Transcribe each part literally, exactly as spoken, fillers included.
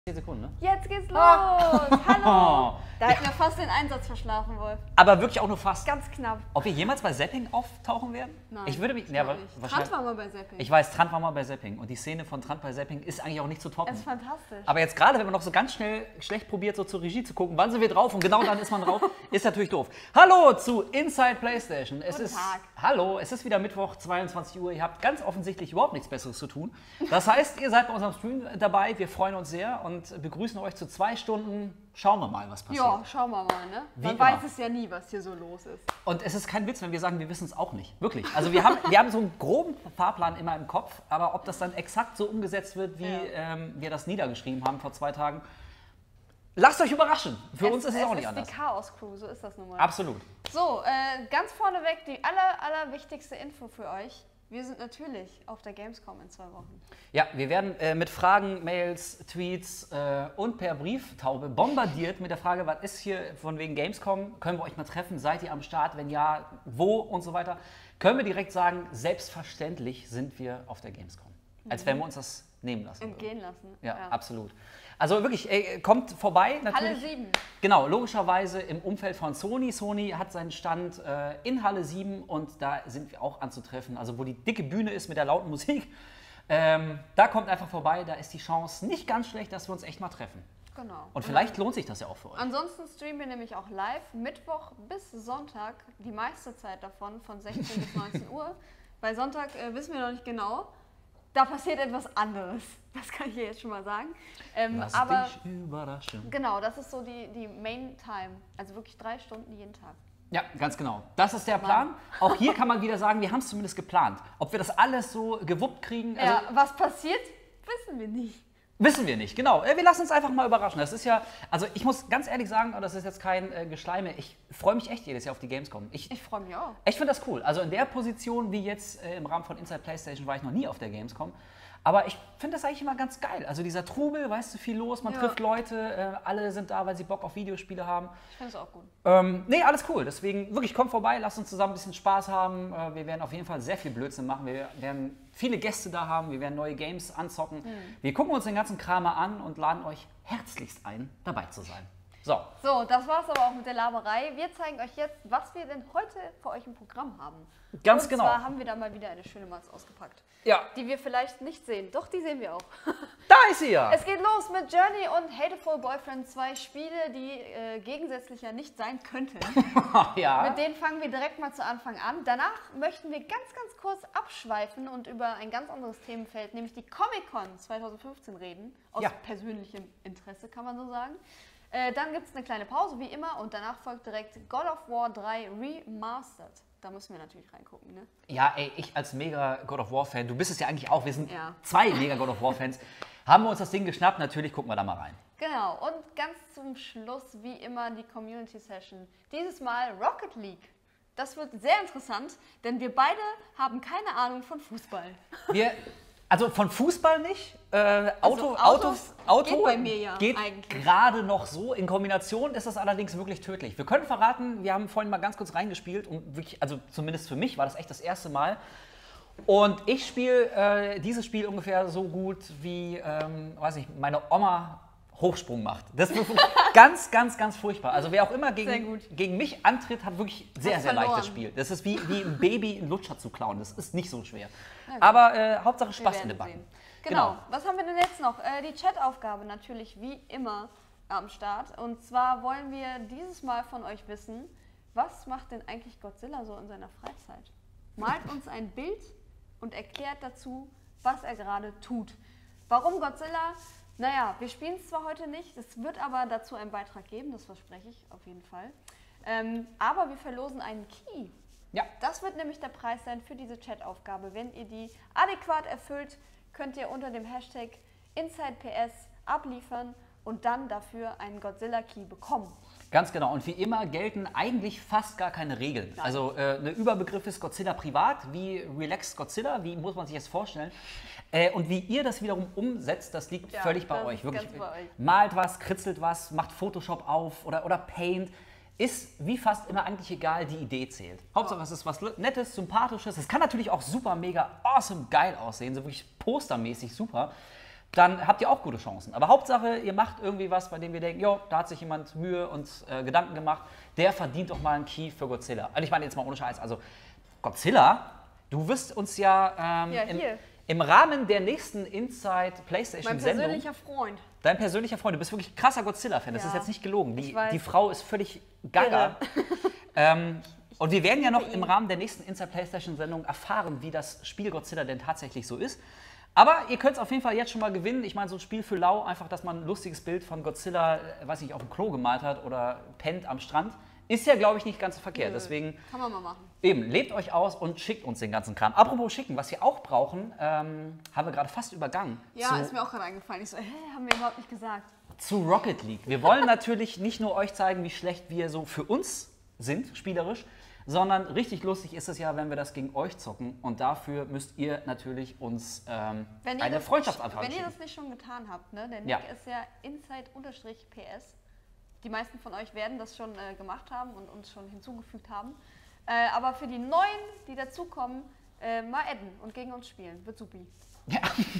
zehn Sekunden, ne? Jetzt geht's los! Ah. Hallo! Da hätten wir fast den Einsatz verschlafen, Wolf. Aber wirklich auch nur fast. Ganz knapp. Ob wir jemals bei Zapping auftauchen werden? Nein. Ich würde mich. Ja, wahrscheinlich. Trant war mal bei Zapping. Ich weiß, Trant war mal bei Zapping. Und die Szene von Trant bei Zapping ist eigentlich auch nicht zu toppen. Es ist fantastisch. Aber jetzt gerade, wenn man noch so ganz schnell schlecht probiert, so zur Regie zu gucken, wann sind wir drauf und genau dann ist man drauf, ist natürlich doof. Hallo zu Inside PlayStation. Es Guten ist, Tag. Hallo, es ist wieder Mittwoch, zweiundzwanzig Uhr. Ihr habt ganz offensichtlich überhaupt nichts Besseres zu tun. Das heißt, ihr seid bei unserem Stream dabei. Wir freuen uns sehr und begrüßen euch zu zwei Stunden. Schauen wir mal, was passiert. Ja, schauen wir mal, ne? Wie Man immer. weiß es ja nie, was hier so los ist. Und es ist kein Witz, wenn wir sagen, wir wissen es auch nicht. Wirklich. Also wir haben, wir haben so einen groben Fahrplan immer im Kopf, aber ob das dann exakt so umgesetzt wird, wie Ja. ähm, wir das niedergeschrieben haben vor zwei Tagen, lasst euch überraschen. Für uns ist es auch nicht anders. Es ist die Chaos-Crew, so ist das nun mal. Absolut. So, äh, ganz vorneweg die aller, aller wichtigste Info für euch. Wir sind natürlich auf der Gamescom in zwei Wochen. Ja, wir werden äh, mit Fragen, Mails, Tweets äh, und per Brieftaube bombardiert mit der Frage, was ist hier von wegen Gamescom? Können wir euch mal treffen? Seid ihr am Start? Wenn ja, wo und so weiter? Können wir direkt sagen, selbstverständlich sind wir auf der Gamescom. Als wenn wir uns das nehmen lassen würden. Entgehen lassen. Ja, absolut. Also wirklich, ey, kommt vorbei. Natürlich. Halle sieben. Genau, logischerweise im Umfeld von Sony. Sony hat seinen Stand äh, in Halle sieben und da sind wir auch anzutreffen. Also wo die dicke Bühne ist mit der lauten Musik. Ähm, da kommt einfach vorbei, da ist die Chance nicht ganz schlecht, dass wir uns echt mal treffen. Genau. Und vielleicht lohnt sich das ja auch für euch. Ansonsten streamen wir nämlich auch live, Mittwoch bis Sonntag, die meiste Zeit davon, von sechzehn bis neunzehn Uhr. Bei Sonntag äh, wissen wir noch nicht genau. Da passiert etwas anderes. Das kann ich hier jetzt schon mal sagen. Ähm, Lass aber dich überraschen. genau, das ist so die, die Main Time. Also wirklich drei Stunden jeden Tag. Ja, ganz genau. Das ist der Plan. Auch hier kann man wieder sagen, wir haben es zumindest geplant. Ob wir das alles so gewuppt kriegen, also Ja, was passiert, wissen wir nicht. wissen wir nicht. Genau. Äh, Wir lassen uns einfach mal überraschen. Das ist ja, also ich muss ganz ehrlich sagen, und das ist jetzt kein äh, Geschleime, ich freue mich echt jedes Jahr auf die Gamescom. Ich, Ich freue mich auch. ich finde das cool. Also in der Position wie jetzt äh, im Rahmen von Inside PlayStation war ich noch nie auf der Gamescom. Aber ich finde das eigentlich immer ganz geil. Also dieser Trubel, weißt du, viel los, man Ja. trifft Leute, äh, alle sind da, weil sie Bock auf Videospiele haben. Ich finde es auch gut. Ähm, nee, alles cool. Deswegen wirklich kommt vorbei, lasst uns zusammen ein bisschen Spaß haben. Äh, wir werden auf jeden Fall sehr viel Blödsinn machen. Wir werden viele Gäste da haben, wir werden neue Games anzocken. Wir gucken uns den ganzen Kram mal an und laden euch herzlichst ein, dabei zu sein. So, So, das war's aber auch mit der Laberei. Wir zeigen euch jetzt, was wir denn heute für euch im Programm haben. Ganz Und genau. Und zwar haben wir da mal wieder eine schöne Matz ausgepackt. ja, Die wir vielleicht nicht sehen. Doch, die sehen wir auch. da ist sie ja. Es geht los mit Journey und Hateful Boyfriend, zwei Spiele, die äh, gegensätzlicher nicht sein könnten. ja. Mit denen fangen wir direkt mal zu Anfang an. Danach möchten wir ganz, ganz kurz abschweifen und über ein ganz anderes Themenfeld, nämlich die Comic-Con zweitausendfünfzehn reden. Aus Ja. persönlichem Interesse, kann man so sagen. Äh, dann gibt es eine kleine Pause, wie immer, und danach folgt direkt God of War drei Remastered. Da müssen wir natürlich reingucken, ne? Ja, ey, ich als mega God of War Fan, du bist es ja eigentlich auch, wir sind Ja. zwei mega God of War Fans, haben wir uns das Ding geschnappt, natürlich gucken wir da mal rein. Genau, und ganz zum Schluss, wie immer, die Community Session. Dieses Mal Rocket League. Das wird sehr interessant, denn wir beide haben keine Ahnung von Fußball. Wir, also von Fußball nicht, äh, Auto, Also Auto, Autos Auto geht bei mir ja geht eigentlich. gerade noch so, in Kombination ist das allerdings wirklich tödlich. Wir können verraten, wir haben vorhin mal ganz kurz reingespielt und wirklich, also zumindest für mich war das echt das erste Mal. Und ich spiele äh, dieses Spiel ungefähr so gut wie, ähm, weiß ich, meine Oma Hochsprung macht. Das ist wirklich ganz, ganz, ganz furchtbar. Also wer auch immer Sehr gegen, gut. gegen mich antritt, hat wirklich sehr, Hat sehr verloren. leichtes Spiel. Das ist wie, wie ein Baby einen Lutscher zu klauen. Das ist nicht so schwer. gut. Aber äh, Hauptsache Wir Spaß in werden den Backen. sehen. Genau. Was haben wir denn jetzt noch? Äh, die Chat-Aufgabe natürlich wie immer am Start. Und zwar wollen wir dieses Mal von euch wissen, was macht denn eigentlich Godzilla so in seiner Freizeit? Malt uns ein Bild und erklärt dazu, was er gerade tut. Warum Godzilla? Naja, wir spielen es zwar heute nicht, es wird aber dazu einen Beitrag geben, das verspreche ich auf jeden Fall. Ähm, aber wir verlosen einen Key. Ja. Das wird nämlich der Preis sein für diese Chat-Aufgabe. Wenn ihr die adäquat erfüllt, könnt ihr unter dem Hashtag InsidePS abliefern und dann dafür einen Godzilla-Key bekommen. Ganz genau. Und wie immer gelten eigentlich fast gar keine Regeln. Nein. Also äh, ein Überbegriff ist Godzilla privat. Wie Relaxed Godzilla? Wie muss man sich das vorstellen? Äh, und wie ihr das wiederum umsetzt, das liegt Ja, völlig bei das euch. ist Wirklich. ganz bei euch. Malt was, kritzelt was, macht Photoshop auf oder, oder Paint. Ist wie fast immer eigentlich egal, die Idee zählt. Hauptsache es ist was Nettes, Sympathisches. Es kann natürlich auch super, mega, awesome, geil aussehen, so wirklich postermäßig super. dann habt ihr auch gute Chancen. Aber Hauptsache, ihr macht irgendwie was, bei dem wir denken, jo, da hat sich jemand Mühe und äh, Gedanken gemacht, der verdient doch mal einen Key für Godzilla. Also ich meine jetzt mal ohne Scheiß, also Godzilla, du wirst uns ja, ähm, Ja, im, hier. im Rahmen der nächsten Inside Mein PlayStation-Sendung, persönlicher Freund. dein persönlicher Freund, du bist wirklich ein krasser Godzilla-Fan, das Ja. ist jetzt nicht gelogen. Die, Ich weiß. die Frau ist völlig gaga. ähm, und wir werden ja noch liebe im ihn. Rahmen der nächsten Inside PlayStation-Sendung erfahren, wie das Spiel Godzilla denn tatsächlich so ist. Aber ihr könnt es auf jeden Fall jetzt schon mal gewinnen. Ich meine, so ein Spiel für lau, einfach, dass man ein lustiges Bild von Godzilla, äh, weiß nicht, auf dem Klo gemalt hat oder pennt am Strand, ist ja, glaube ich, nicht ganz so verkehrt. Nö. Deswegen Kann man mal machen. eben, lebt euch aus und schickt uns den ganzen Kram. Apropos schicken, was wir auch brauchen, ähm, haben wir gerade fast übergangen. Ja, zu, ist mir auch gerade eingefallen. Ich so, hä, haben wir überhaupt nicht gesagt. zu Rocket League. Wir wollen natürlich nicht nur euch zeigen, wie schlecht wir so für uns sind, spielerisch, sondern richtig lustig ist es ja, wenn wir das gegen euch zocken. Und dafür müsst ihr natürlich uns ähm, Wenn ihr eine das Freundschaftsanfrage nicht, Wenn ihr schicken. das nicht schon getan habt, ne? Der Nick Ja. ist ja inside-P S. Die meisten von euch werden das schon äh, gemacht haben und uns schon hinzugefügt haben. Äh, aber für die Neuen, die dazukommen, äh, mal adden und gegen uns spielen. Wird supi. Ja.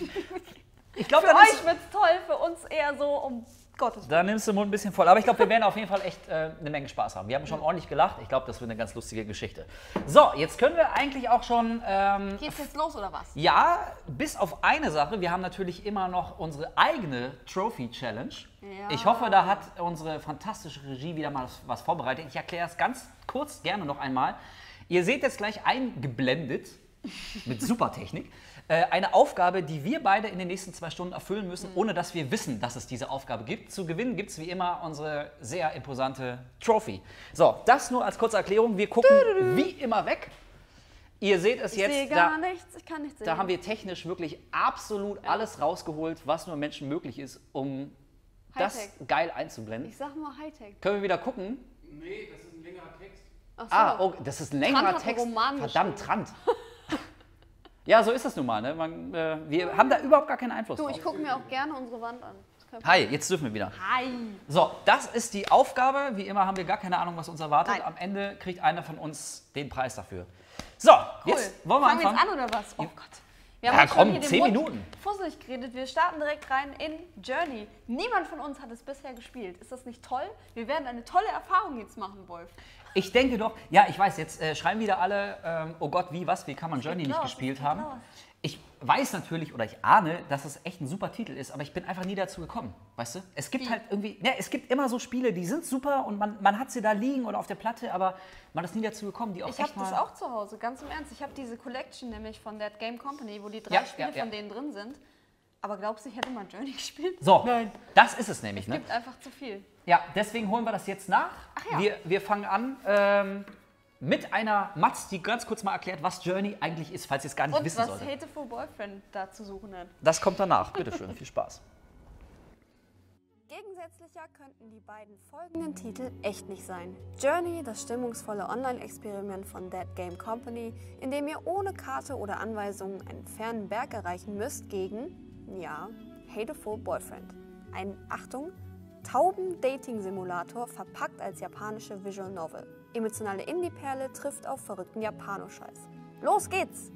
Ich glaube, Für da, nimmst euch wird's toll, für uns eher so um Gottes du- Willen. da nimmst du den Mund ein bisschen voll. Aber ich glaube, wir werden auf jeden Fall echt äh, eine Menge Spaß haben. Wir haben schon ordentlich gelacht. Ich glaube, das wird eine ganz lustige Geschichte. So, jetzt können wir eigentlich auch schon... Ähm, Geht's jetzt los oder was? Ja, bis auf eine Sache. Wir haben natürlich immer noch unsere eigene Trophy-Challenge. Ja. Ich hoffe, da hat unsere fantastische Regie wieder mal was, was vorbereitet. Ich erkläre es ganz kurz gerne noch einmal. Ihr seht jetzt gleich eingeblendet, mit super Technik, äh, eine Aufgabe, die wir beide in den nächsten zwei Stunden erfüllen müssen, ohne dass wir wissen, dass es diese Aufgabe gibt. Zu gewinnen gibt es wie immer unsere sehr imposante Trophy. So, das nur als kurze Erklärung. Wir gucken wie immer weg. Ihr seht es Ich sehe jetzt. gar Da, nichts, ich kann nichts sehen. da haben wir technisch wirklich absolut alles rausgeholt, was nur Menschen möglich ist, um das Hightech. geil einzublenden. Ich sag mal Hightech. Können wir wieder gucken? Nee, das ist ein längerer Text. Ach so. Ah, oh, das ist ein längerer Trant hat einen Text. Roman Verdammt, geschrieben. Trant. Ja, so ist das nun mal. Ne? Man, äh, wir haben da überhaupt gar keinen Einfluss Du, drauf. ich gucke mir auch gerne unsere Wand an. Das ist kein Hi, jetzt dürfen wir wieder. Problem. Hi. So, das ist die Aufgabe. Wie immer haben wir gar keine Ahnung, was uns erwartet. Nein. Am Ende kriegt einer von uns den Preis dafür. So, jetzt wollen wir Fangen wir anfangen. jetzt an oder was? Oh Gott. Wir Ja, haben uns komm, schon hier den zehn Mund Minuten. fusselig geredet. Wir starten direkt rein in Journey. Niemand von uns hat es bisher gespielt. Ist das nicht toll? Wir werden eine tolle Erfahrung jetzt machen, Wolf. Ich denke doch, ja, ich weiß, jetzt äh, schreiben wieder alle, ähm, oh Gott, wie, was, wie kann man Journey geht nicht los, gespielt es geht haben. los. Ich weiß natürlich oder ich ahne, dass es echt ein super Titel ist, aber ich bin einfach nie dazu gekommen, weißt du? Es gibt Wie? halt irgendwie, ne, es gibt immer so Spiele, die sind super und man, man hat sie da liegen oder auf der Platte, aber man ist nie dazu gekommen, die auch Ich habe echt mal... das auch zu Hause, ganz im Ernst. Ich habe diese Collection nämlich von That Game Company, wo die drei Ja, Spiele ja, ja. von denen drin sind. Aber glaubst du, ich hätte mal Journey gespielt? So, Nein. das ist es nämlich, Es ne? gibt einfach zu viel. Ja, deswegen holen wir das jetzt nach. Ach ja. wir, wir fangen an ähm, mit einer Matz, die ganz kurz mal erklärt, was Journey eigentlich ist, falls ihr es gar nicht Und wissen was solltet. Hateful Boyfriend da zu suchen hat. Das kommt danach. Bitteschön, viel Spaß. Gegensätzlicher könnten die beiden folgenden Titel echt nicht sein. Journey, das stimmungsvolle Online-Experiment von That Game Company, in dem ihr ohne Karte oder Anweisungen einen fernen Berg erreichen müsst, gegen, ja, Hateful Boyfriend. Ein, Achtung, Tauben-Dating-Simulator verpackt als japanische Visual Novel. Emotionale Indie-Perle trifft auf verrückten Japanoscheiß. Los geht's!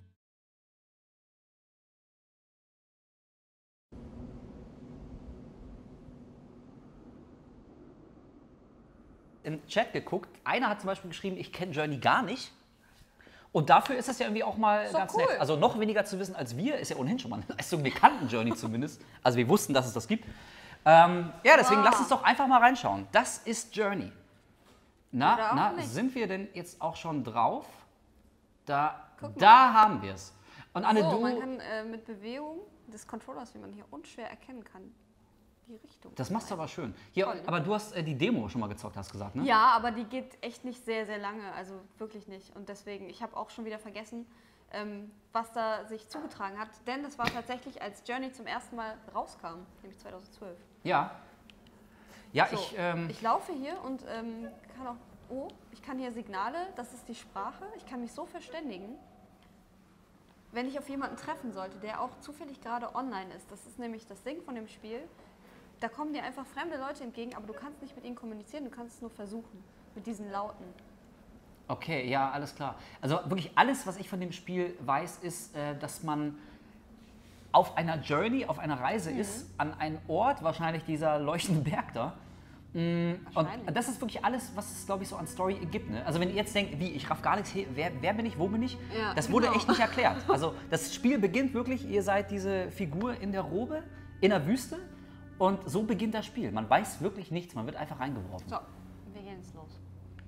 Im Chat geguckt, einer hat zum Beispiel geschrieben, ich kenne Journey gar nicht. Und dafür ist das ja irgendwie auch mal Ist doch ganz cool. nett. Also noch weniger zu wissen als wir, ist ja ohnehin schon mal eine Leistung. Wir kannten Journey zumindest. Also wir wussten, dass es das gibt. Ähm, ja, deswegen Wow. lass uns doch einfach mal reinschauen. Das ist Journey. Na, Oder auch na, nicht. sind wir denn jetzt auch schon drauf? Da, Guck mal. da haben wir es. Und Anne, So, du, man kann äh, mit Bewegung des Controllers, wie man hier unschwer erkennen kann, die Richtung. das machst du aber schön. Hier, Toll, ne? aber du hast äh, die Demo schon mal gezockt, hast gesagt, ne? Ja, aber die geht echt nicht sehr, sehr lange, also wirklich nicht. Und deswegen, ich habe auch schon wieder vergessen, ähm, was da sich zugetragen hat. Denn das war tatsächlich, als Journey zum ersten Mal rauskam, nämlich zweitausendzwölf. Ja. Ja, So, ich... Ähm, ich laufe hier und ähm, kann auch, oh, ich kann hier Signale, das ist die Sprache, ich kann mich so verständigen, wenn ich auf jemanden treffen sollte, der auch zufällig gerade online ist. Das ist nämlich das Ding von dem Spiel. Da kommen dir einfach fremde Leute entgegen, aber du kannst nicht mit ihnen kommunizieren, du kannst es nur versuchen, mit diesen Lauten. Okay, ja, alles klar. Also wirklich alles, was ich von dem Spiel weiß, ist, äh, dass man auf einer Journey, auf einer Reise mhm. ist, an einen Ort, wahrscheinlich dieser leuchtende Berg da. Und das ist wirklich alles, was es, glaube ich, so an Story gibt. Ne? Also wenn ihr jetzt denkt, wie, ich raff gar nichts, hey, wer, wer bin ich, wo bin ich? Ja, das wurde genau. echt nicht erklärt. Also das Spiel beginnt wirklich, ihr seid diese Figur in der Robe, in der Wüste und so beginnt das Spiel. Man weiß wirklich nichts, man wird einfach reingeworfen. So, wir gehen jetzt los.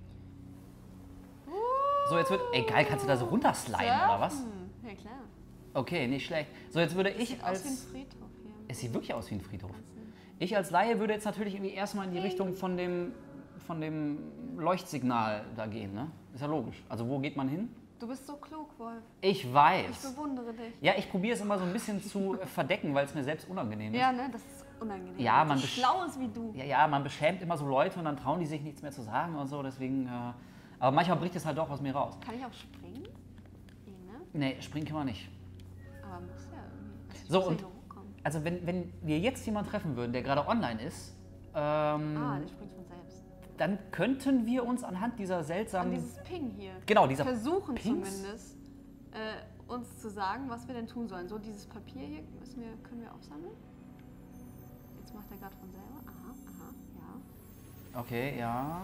So, jetzt wird, ey geil, kannst du da so runtersliden, oder was? Ja, klar. Okay, nicht schlecht. So, jetzt würde ich Sieht als... aus wie ein Friedhof hier. Es sieht wirklich aus wie ein Friedhof. Ich als Laie würde jetzt natürlich irgendwie erstmal in die Richtung von dem, von dem Leuchtsignal da gehen, ne? Ist ja logisch. Also wo geht man hin? Du bist so klug, Wolf. Ich weiß. Ich bewundere dich. Ja, ich probiere es immer so ein bisschen zu verdecken, weil es mir selbst unangenehm ist. Ja, ne, das ist unangenehm. Ja, man so besch- schlau ist wie du. Ja, ja, man beschämt immer so Leute und dann trauen die sich nichts mehr zu sagen und so, deswegen... Äh, aber manchmal bricht es halt doch aus mir raus. Kann ich auch springen? Nee, ne? Nee, springen kann man nicht. Aber muss ja irgendwie. Also So, muss ja und- hier hochkommen. Also wenn, wenn wir jetzt jemanden treffen würden, der gerade online ist, ähm, Ah, der springt von selbst. dann könnten wir uns anhand dieser An seltsamen... dieses Ping hier. Genau, dieser Versuchen Pings? zumindest, äh, uns zu sagen, was wir denn tun sollen. So, dieses Papier hier müssen wir, können wir aufsammeln. Jetzt macht er gerade von selber. Aha, aha, ja. Okay, ja.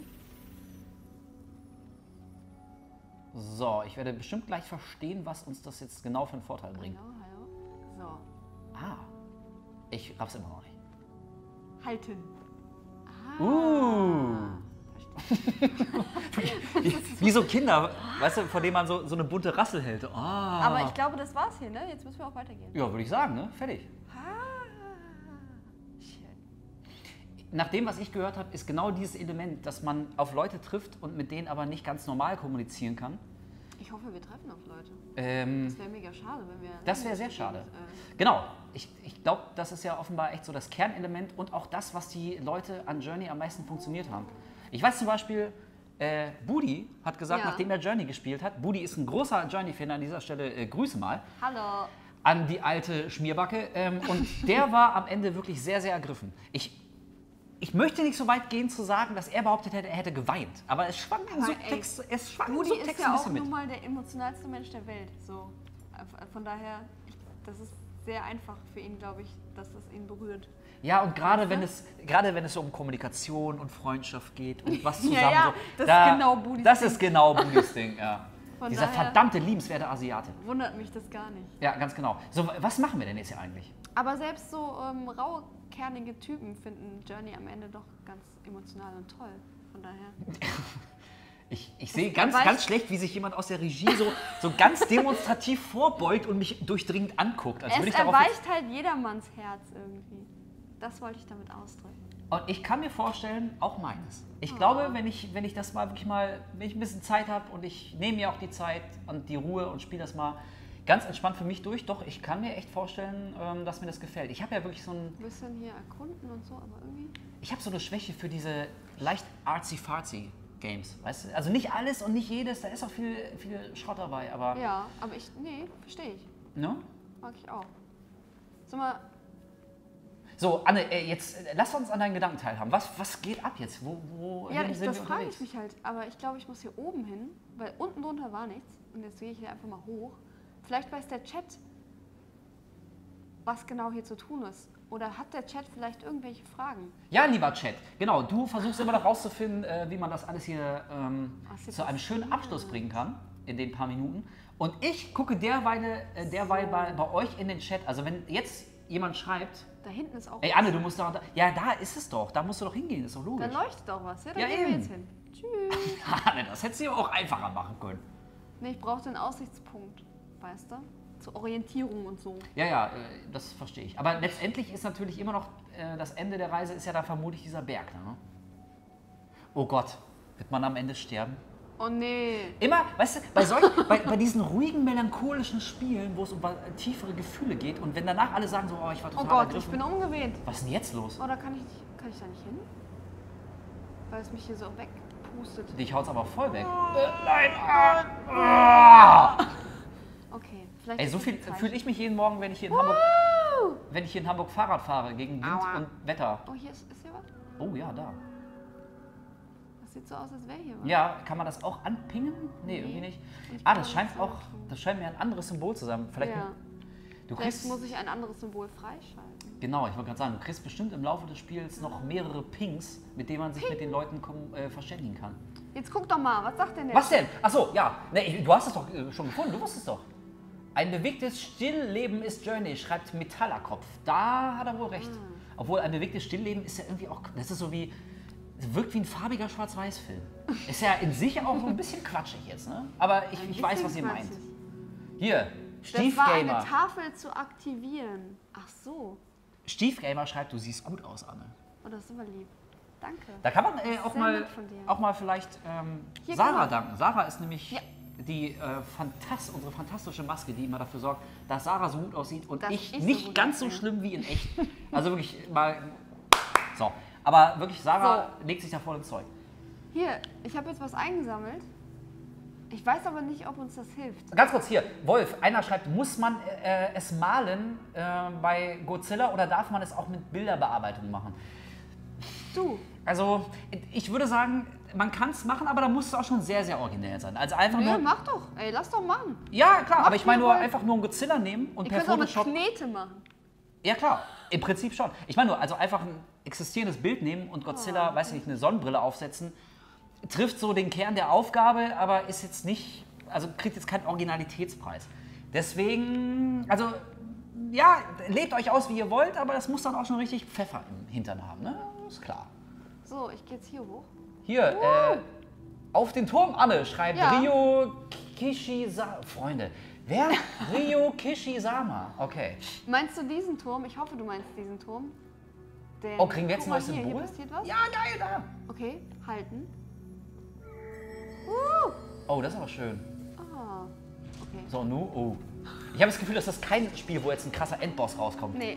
So, ich werde bestimmt gleich verstehen, was uns das jetzt genau für einen Vorteil bringt. Hallo, hallo. Ah, ich raff's immer noch nicht. So, halten. Ah. Uh. Verstehe. Wie, wie so Kinder, weißt du, vor denen man so, so eine bunte Rassel hält. Ah. Aber ich glaube, das war's hier, ne? Jetzt müssen wir auch weitergehen. Ja, würde ich sagen, ne? Fertig. Ah. Schön. Nach dem, was ich gehört habe, ist genau dieses Element, dass man auf Leute trifft und mit denen aber nicht ganz normal kommunizieren kann. Ich hoffe, wir treffen auf Leute. Ähm, Das wäre mega schade, wenn wir... Das wäre sehr schade. Äh, Genau. Ich, ich glaube, das ist ja offenbar echt so das Kernelement und auch das, was die Leute an Journey am meisten funktioniert haben. Ich weiß zum Beispiel, äh, Budi hat gesagt, Ja. nachdem er Journey gespielt hat, Budi ist ein großer Journey-Fan, an dieser Stelle äh, Grüße mal hallo. an die alte Schmierbacke. Ähm, und der war am Ende wirklich sehr, sehr ergriffen. Ich, ich möchte nicht so weit gehen zu sagen, dass er behauptet hätte, er hätte geweint. Aber es schwang im Aber Subtext, es schwang im Rudi Subtext ist ja ein auch bisschen mit. nun mal der emotionalste Mensch der Welt. So. Äh, Von daher, ich, das ist sehr einfach für ihn, glaube ich, dass das ihn berührt. Ja, und gerade wenn es gerade wenn es um Kommunikation und Freundschaft geht und was zusammen Ja, ja, so, das da- ist genau Budis Das Ding. ist genau Budis Ding, ja. Von Dieser daher- verdammte liebenswerte Asiate. Wundert mich das gar nicht. Ja, ganz genau. So, was machen wir denn jetzt hier eigentlich? Aber selbst so ähm, raue, kernige Typen finden Journey am Ende doch ganz emotional und toll. Von daher. Ich, ich sehe ganz, weiß- ganz schlecht, wie sich jemand aus der Regie so, so ganz demonstrativ vorbeugt und mich durchdringend anguckt. Als würde Es ich darauf jetzt, erweicht halt jedermanns Herz irgendwie. Das wollte ich damit ausdrücken. und ich kann mir vorstellen, auch meines. Ich Oh. glaube, wenn ich, wenn ich das mal wirklich mal, wenn ich ein bisschen Zeit habe und ich nehme mir auch die Zeit und die Ruhe und spiele das mal ganz entspannt für mich durch, doch, ich kann mir echt vorstellen, ähm, dass mir das gefällt. Ich habe ja wirklich so ein, Ein bisschen hier erkunden und so, aber irgendwie. ich habe so eine Schwäche für diese leicht artsy-fartsy Games, weißt du? Also nicht alles und nicht jedes, da ist auch viel, viel Schrott dabei, aber, Ja, aber ich. Nee, verstehe ich. ne? Mag ich auch. Sag mal, So, Anne, äh, jetzt äh, lass uns an deinen Gedanken teilhaben. Was, was geht ab jetzt? Wo, wo ja, hin ich, sind das wir frage unterwegs? ich mich halt. Aber ich glaube, ich muss hier oben hin, weil unten drunter war nichts. Und jetzt gehe ich hier einfach mal hoch. Vielleicht weiß der Chat, was genau hier zu tun ist. Oder hat der Chat vielleicht irgendwelche Fragen? Ja, lieber Chat, genau, du versuchst immer noch rauszufinden, äh, wie man das alles hier ähm, Was hier zu einem schönen passiert. Abschluss bringen kann, in den paar Minuten. Und ich gucke derweil, äh, derweil bei, bei euch in den Chat, also wenn jetzt jemand schreibt, Da hinten ist auch ey Anne, du musst da, da, ja, da ist es doch, da musst du doch hingehen, ist doch Da logisch. leuchtet doch was. Ja, da Ja, gehen wir eben. jetzt hin. Tschüss. Anne, das hättest du ja auch einfacher machen können. Nee, ich brauche den Aussichtspunkt, weißt du? Zur Orientierung und so. Ja, ja, äh, das verstehe ich. Aber letztendlich ist natürlich immer noch, äh, das Ende der Reise ist ja dann vermutlich dieser Berg. Ne? Oh Gott, wird man am Ende sterben? Oh nee. Immer, weißt du, bei, solch, bei, bei diesen ruhigen, melancholischen Spielen, wo es um äh, tiefere Gefühle geht und wenn danach alle sagen so, oh, ich war Oh total Gott, ich ergriffen. bin umgewählt. Was ist denn jetzt los? Oh, da kann ich, nicht- kann ich da nicht hin? Weil es mich hier so wegpustet. Dich haut's aber voll weg. Äh, nein! Ah, ah. Okay, vielleicht. Ey, ist so das viel ein Zeichen. fühle ich mich jeden Morgen, wenn ich hier in Hamburg, wenn ich hier in Hamburg Fahrrad fahre, gegen Wind Aua. und Wetter. Oh, hier ist, ist hier was? Oh ja, da. Das sieht so aus, als wäre hier was. Ja, kann man das auch anpingen? Nee, Nee. irgendwie nicht. Ich Ah, brauche das scheint das auch, Auto. das scheint mir ein anderes Symbol zu sein. Vielleicht Ja. Du Vielleicht kriegst, muss ich ein anderes Symbol freischalten. genau, ich wollte gerade sagen, du kriegst bestimmt im Laufe des Spiels noch mehrere Pings, mit denen man sich mit den Leuten kom- äh, verständigen kann. Jetzt guck doch mal, was sagt denn der? Was denn? Achso, ja. Nee, du hast es doch äh, schon gefunden, du wusstest doch. Ein bewegtes Stillleben ist Journey, schreibt Metallerkopf. Da hat er wohl recht. Ah. Obwohl ein bewegtes Stillleben ist ja irgendwie auch, das ist so wie, wirkt wie ein farbiger Schwarz-Weiß-Film. Ist ja in sich auch so ein bisschen quatschig jetzt, ne? Aber ich, Ein ich weiß, bisschen was ihr meint. quatschig. Hier, Das war eine Stiefgamer. Tafel zu aktivieren. Ach so. Stiefgamer schreibt, du siehst gut aus, Anne. Oh, das ist aber lieb. Danke. Da kann man äh, auch, Sehr mal, nett von dir. auch mal vielleicht ähm, Hier kann Sarah man- danken. Sarah ist nämlich Ja. die äh, fantast unsere fantastische Maske, die immer dafür sorgt, dass Sarah so gut aussieht und Dass ich ich so nicht gut ganz so aussehe. schlimm wie in echt. Also wirklich mal. So. Aber wirklich, Sarah legt sich da voll ins Zeug. Hier, ich habe jetzt was eingesammelt. Ich weiß aber nicht, ob uns das hilft. Ganz kurz hier, Wolf, einer schreibt, muss man äh, es malen äh, bei Godzilla oder darf man es auch mit Bilderbearbeitung machen? Du, Also, ich würde sagen, man kann es machen, aber da muss es auch schon sehr, sehr originell sein. Also einfach nö, nur. mach doch. Ey, lass doch machen. Ja, klar, aber ich meine nur ihr wollt. einfach nur einen Godzilla nehmen und Ihr per könnt auch mit Photoshop. Knete machen. Ja, klar, im Prinzip schon. Ich meine nur, also einfach ein existierendes Bild nehmen und Godzilla, Oh. weiß ich nicht, eine Sonnenbrille aufsetzen, trifft so den Kern der Aufgabe, aber ist jetzt nicht, also kriegt jetzt keinen Originalitätspreis. Deswegen, also, ja, lebt euch aus, wie ihr wollt, aber das muss dann auch schon richtig Pfeffer im Hintern haben, ne? Ist klar. So, ich gehe jetzt hier hoch. Hier, äh, auf den Turm, Anne, schreibt Ja. Rio Kishisama. Freunde, wer? Rio Kishisama. Okay. Meinst du diesen Turm? Ich hoffe, du meinst diesen Turm. Denn, Oh, kriegen wir jetzt guck ein mal neues hier, Symbol? Hier passiert was. Ja, geil, da. Okay, halten. Uh, Oh, das ist aber schön. ah, okay. So, nu, oh. Ich habe das Gefühl, dass das kein Spiel, wo jetzt ein krasser Endboss rauskommt. Nee,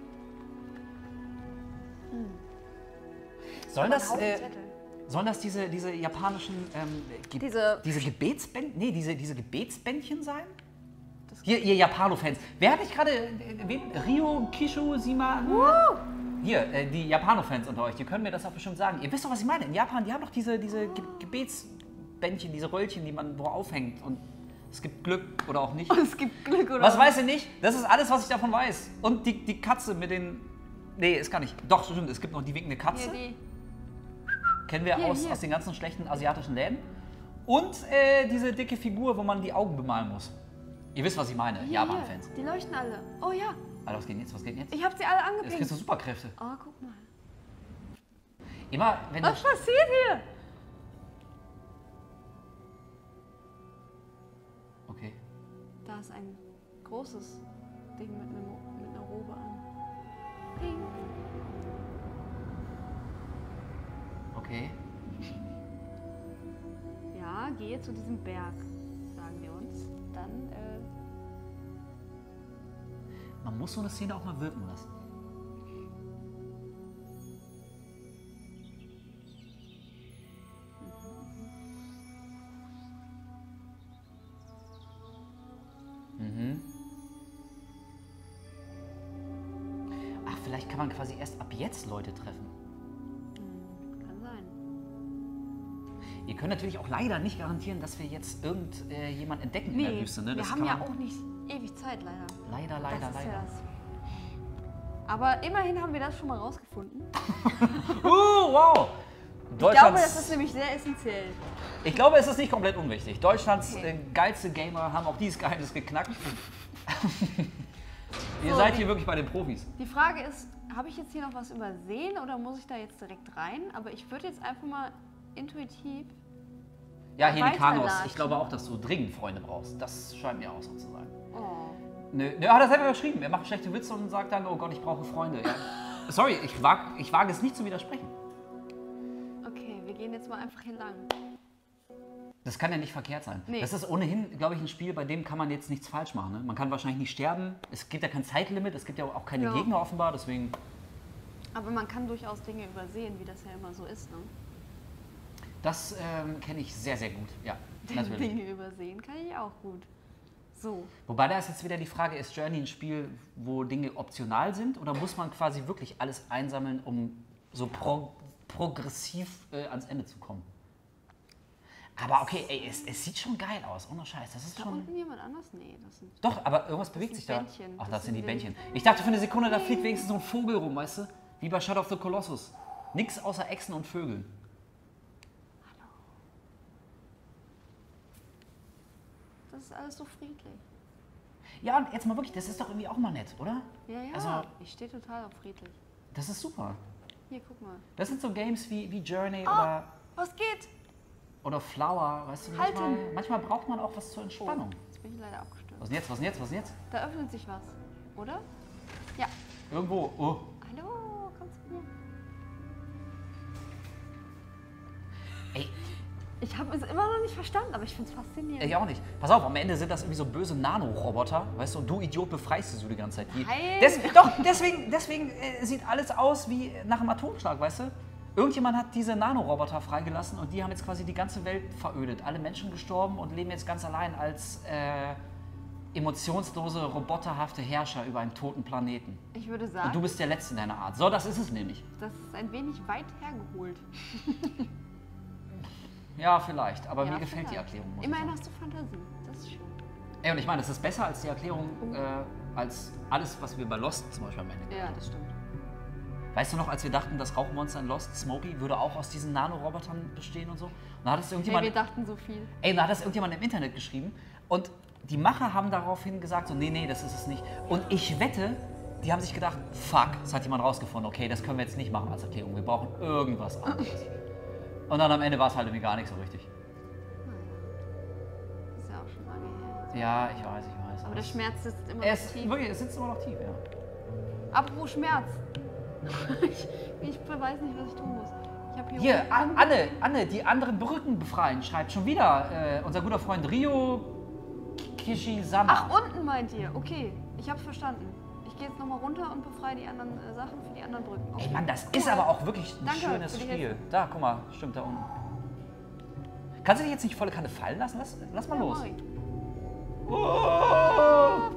Sollen das, Haufen äh, Zettel. sollen das diese, diese japanischen, ähm, Ge Diese- diese Gebetsbändchen, nee, diese, diese Gebetsbändchen sein? Hier, ihr Japano-Fans. Wer hat dich gerade, äh, wen? Rio Kishisama? Hier, äh, die Japano-Fans unter euch, die können mir das auch bestimmt sagen. Ihr wisst doch, was ich meine. In Japan, die haben doch diese, diese Ge Gebetsbändchen, diese Röllchen, die man wo aufhängt. Und es gibt Glück oder auch nicht. Es gibt Glück, oder? Was weiß ich nicht? Das ist alles, was ich davon weiß. Und die, die Katze mit den... Nee, ist gar nicht. Doch, stimmt, es gibt noch die winkende Katze. Hier, die. Kennen wir Hier, aus, hier. aus den ganzen schlechten asiatischen Läden. Und äh, diese dicke Figur, wo man die Augen bemalen muss. Ihr wisst, was ich meine, Hier, Japan-Fans. hier. Die leuchten alle. Oh ja, Alter, was geht denn jetzt? Was geht denn jetzt? ich habe sie alle Jetzt angepinkt. kriegst du Superkräfte. Oh, guck mal. Immer, wenn du... Was passiert hier? Okay. Da ist ein großes Ding mit, einem, mit einer Robe an. Ping. Okay. Ja, gehe zu diesem Berg, sagen wir uns. Dann, äh, Man muss so eine Szene auch mal wirken lassen. Mhm. Ach, vielleicht kann man quasi erst ab jetzt Leute treffen. kann sein. Ihr könnt natürlich auch leider nicht garantieren, dass wir jetzt irgendjemand entdecken in der Nee, Wüste. Ne? wir Das haben kann ja man- auch nicht ewig Zeit, leider. Leider, leider, das ist leider. ja das. Aber immerhin haben wir das schon mal rausgefunden. Uh, wow! Ich glaube, Deutschlands- das ist nämlich sehr essentiell. Ich glaube, es ist nicht komplett unwichtig. Deutschlands Okay. äh, geilste Gamer haben auch dieses Geheimnis geknackt. Ihr So, seid die- hier wirklich bei den Profis. Die Frage ist, habe ich jetzt hier noch was übersehen oder muss ich da jetzt direkt rein? Aber ich würde jetzt einfach mal intuitiv... Ja, Helikanos, Weiterlatschen. ich glaube auch, dass du dringend Freunde brauchst. Das scheint mir auch so zu sein. Oh. Nö, nö, ah, das hat er geschrieben. Er macht schlechte Witze und sagt dann, oh Gott, ich brauche Freunde. Ja. Sorry, ich wage ich wag es nicht zu widersprechen. Okay, wir gehen jetzt mal einfach hier lang. Das kann ja nicht verkehrt sein. Nee. Das ist ohnehin, glaube ich, ein Spiel, bei dem kann man jetzt nichts falsch machen. Ne? Man kann wahrscheinlich nicht sterben. Es gibt ja kein Zeitlimit, es gibt ja auch keine Ja. Gegner offenbar, deswegen... Aber man kann durchaus Dinge übersehen, wie das ja immer so ist, ne? Das ähm, kenne ich sehr, sehr gut. Ja, natürlich. Dinge übersehen kann ich auch gut. So, Wobei da ist jetzt wieder die Frage, ist Journey ein Spiel, wo Dinge optional sind oder muss man quasi wirklich alles einsammeln, um so pro progressiv äh, ans Ende zu kommen? Aber okay, ey, es, es sieht schon geil aus, ohne Scheiß. Das ist Da schon... unten jemand anders? Nee, das sind... Doch, aber irgendwas bewegt sind sich da. Bändchen. Ach, Das das sind die sind Bändchen. die- Ich dachte für eine Sekunde, da fliegt wenigstens so ein Vogel rum, weißt du? Wie bei Shadow of the Colossus. Nix außer Echsen und Vögeln. Das ist alles so friedlich. Ja, und jetzt mal wirklich, das ist doch irgendwie auch mal nett, oder? Ja, ja. Also- ich stehe total auf friedlich. Das ist super. Hier, guck mal. Das sind so Games wie, wie Journey Oh, oder, was geht? oder Flower, weißt du? Halten. Manchmal, manchmal braucht man auch was zur Entspannung. Jetzt bin ich leider abgestürzt. Was ist denn jetzt, was ist denn jetzt, was ist denn jetzt? Da öffnet sich was, oder? Ja. Irgendwo, oh. Hallo, komm zu mir. Ey, Ich habe es immer noch nicht verstanden, aber ich finde es faszinierend. ich auch nicht. Pass auf, am Ende sind das irgendwie so böse Nanoroboter, weißt du, und du Idiot befreist sie so die ganze Zeit. Die, Nein. des, doch, deswegen, deswegen äh, sieht alles aus wie nach einem Atomschlag, weißt du? Irgendjemand hat diese Nanoroboter freigelassen und die haben jetzt quasi die ganze Welt verödet. Alle Menschen gestorben und leben jetzt ganz allein als äh, emotionslose, roboterhafte Herrscher über einen toten Planeten. Ich würde Und sagen, du bist der Letzte deiner Art. So, das ist es nämlich. das ist ein wenig weit hergeholt. Ja, vielleicht, aber Ja, mir gefällt die vielleicht. Erklärung. Muss ich Immerhin sagen. hast du Fantasie. Das ist schön. Ey, und ich meine, das ist besser als die Erklärung, äh, als alles, was wir bei Lost zum Beispiel am Ende Ja, das stimmt. Weißt du noch, als wir dachten, das Rauchmonster in Lost, Smokey, würde auch aus diesen Nanorobotern bestehen und so? Und dann hat es Hey, irgendjemand, wir dachten so viel. ey, dann hat das irgendjemand im Internet geschrieben und die Macher haben daraufhin gesagt, so, nee, nee, das ist es nicht. Und ich wette, die haben sich gedacht, fuck, das hat jemand rausgefunden, okay, das können wir jetzt nicht machen als Erklärung, wir brauchen irgendwas anderes. Und dann am Ende war es halt irgendwie gar nicht so richtig. Das ist ja auch schon lange her. Ja, ich weiß, ich weiß. Aber der es- Schmerz sitzt immer es, noch tief. wirklich, es sitzt immer noch tief, ja. Apropos Schmerz. ich, ich weiß nicht, was ich tun muss. Ich habe hier, Hier, unten- A- Anne, Anne, die anderen Brücken befreien, schreibt schon wieder äh, unser guter Freund Rio Kishisama. Ach, unten meint ihr? Okay, ich hab's verstanden. Ich gehe jetzt nochmal runter und befreie die anderen äh, Sachen für die anderen Brücken. Okay. Ey Mann, das ist Cool. aber auch wirklich ein Danke schönes für die Spiel. Hilfe. Da, guck mal, stimmt da unten. Kannst du dich jetzt nicht volle Kanne fallen lassen? Lass, lass mal Ja, los. mach ich. Oh.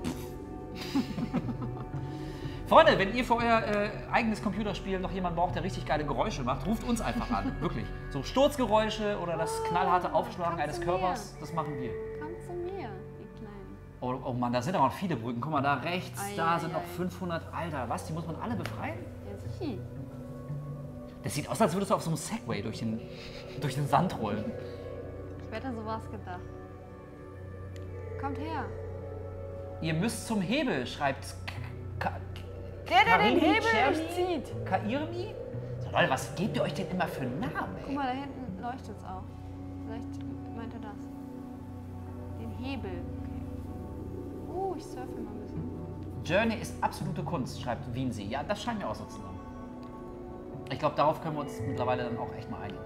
Freunde, wenn ihr für euer äh, eigenes Computerspiel noch jemanden braucht, der richtig geile Geräusche macht, ruft uns einfach an. Wirklich. So Sturzgeräusche oder das knallharte Aufschlagen komm eines zu Körpers, das machen wir. Komm zu mir, die Kleinen. Oh, oh Mann, da sind aber noch viele Brücken. Guck mal, da rechts, Ei, da ei, sind ei. noch fünfhundert. Alter, was? Die muss man alle befreien? Ja, sicher. Das sieht aus, als würdest du auf so einem Segway durch den, durch den Sand rollen. Ich wette, sowas gedacht. Kommt her. Ihr müsst zum Hebel, schreibt Ka Der, der den Karimi Hebel Cherny? nicht zieht. Kairmi? So, Leute, was gebt ihr euch denn immer für Namen, Guck ey? mal, da hinten leuchtet es auch. Vielleicht meint er das. Den Hebel. Okay. Oh, ich surfe mal ein bisschen. Journey ist absolute Kunst, schreibt Wiensi. Ja, das scheint mir auch so zu sein. Ich glaube, darauf können wir uns mittlerweile dann auch echt mal einigen.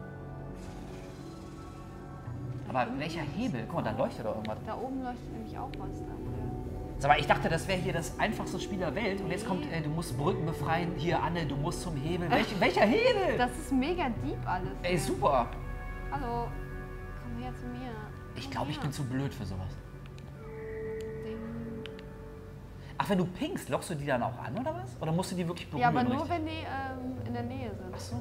Aber welcher Hebel? Guck mal, da leuchtet doch irgendwas. Da oben leuchtet nämlich auch was. Da. Sag mal, ich dachte, das wäre hier das einfachste Spiel der Welt. Und jetzt kommt, äh, du musst Brücken befreien. Hier, Anne, du musst zum Hebel. Welch, welcher Hebel? Das ist mega deep alles. Ey, super. Hallo. Komm her zu mir. Ich Komm glaube, ich her. bin zu blöd für sowas. Ding. Ach, wenn du pingst, lockst du die dann auch an, oder was? Oder musst du die wirklich berühren? Ja, aber nur richtig? wenn die ähm, in der Nähe sind. Ach so.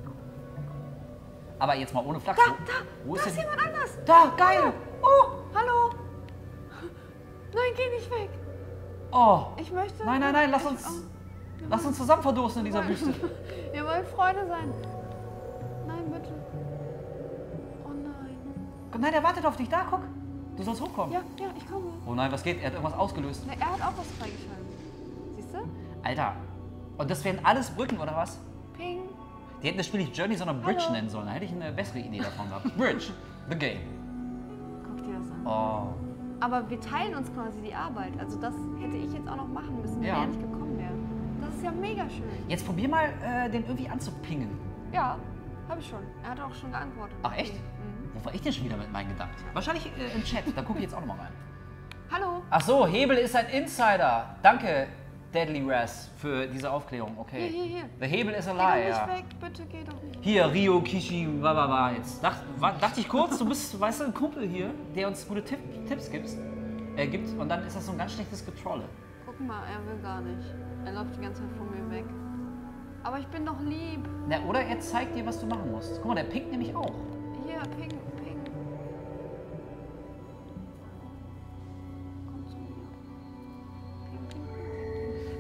Aber jetzt mal ohne Flachs. Da, wo- da, wo da ist ist denn- jemand anders. Da, geil. Oh, hallo. Nein, geh nicht weg. Oh. Ich möchte... Nein, nein, nein, lass ich, uns, oh, lass uns zusammen verdursten in dieser Wüste. wir wollen Freunde sein. Nein, bitte. Oh nein. Nein, der wartet auf dich. Da, guck. Du sollst hochkommen. Ja, ja, ich komme. Oh nein, was geht? Er hat irgendwas ausgelöst. Na, er hat auch was freigeschaltet. Siehst du? Alter. Und das wären alles Brücken, oder was? Ping. Die hätten das Spiel nicht Journey, sondern Bridge Hallo. nennen sollen. Da hätte ich eine bessere Idee davon gehabt. Bridge. The Game. Guck dir das an. Oh. Aber wir teilen uns quasi die Arbeit. Also das hätte ich jetzt auch noch machen müssen, wenn Ja. er nicht gekommen wäre. Das ist ja mega schön. Jetzt probier mal, äh, den irgendwie anzupingen. Ja, habe ich schon. Er hat auch schon geantwortet. Ach, echt? Okay. Mhm. Wo war ich denn schon wieder mit meinen Gedanken? Wahrscheinlich äh, im Chat. Da gucke ich jetzt auch nochmal rein. Hallo. Ach so, Hebel ist ein Insider. Danke, Deadly Raz, für diese Aufklärung. Okay. Hier, hier, hier. The Hebel is a Geh lie, doch nicht ja. weg, bitte geh doch nicht weg. Hier, Rio Kishi, bababa. Jetzt dacht, wa- dachte ich kurz, du bist, weißt du, ein Kumpel hier, der uns gute Tipp, Tipps gibt, äh, gibt. Und dann ist das so ein ganz schlechtes Getrolle. Guck mal, er will gar nicht. Er läuft die ganze Zeit von mir weg. Aber ich bin doch lieb. Na, oder er zeigt dir, was du machen musst. Guck mal, der pinkt nämlich auch. Hier, ping, ping.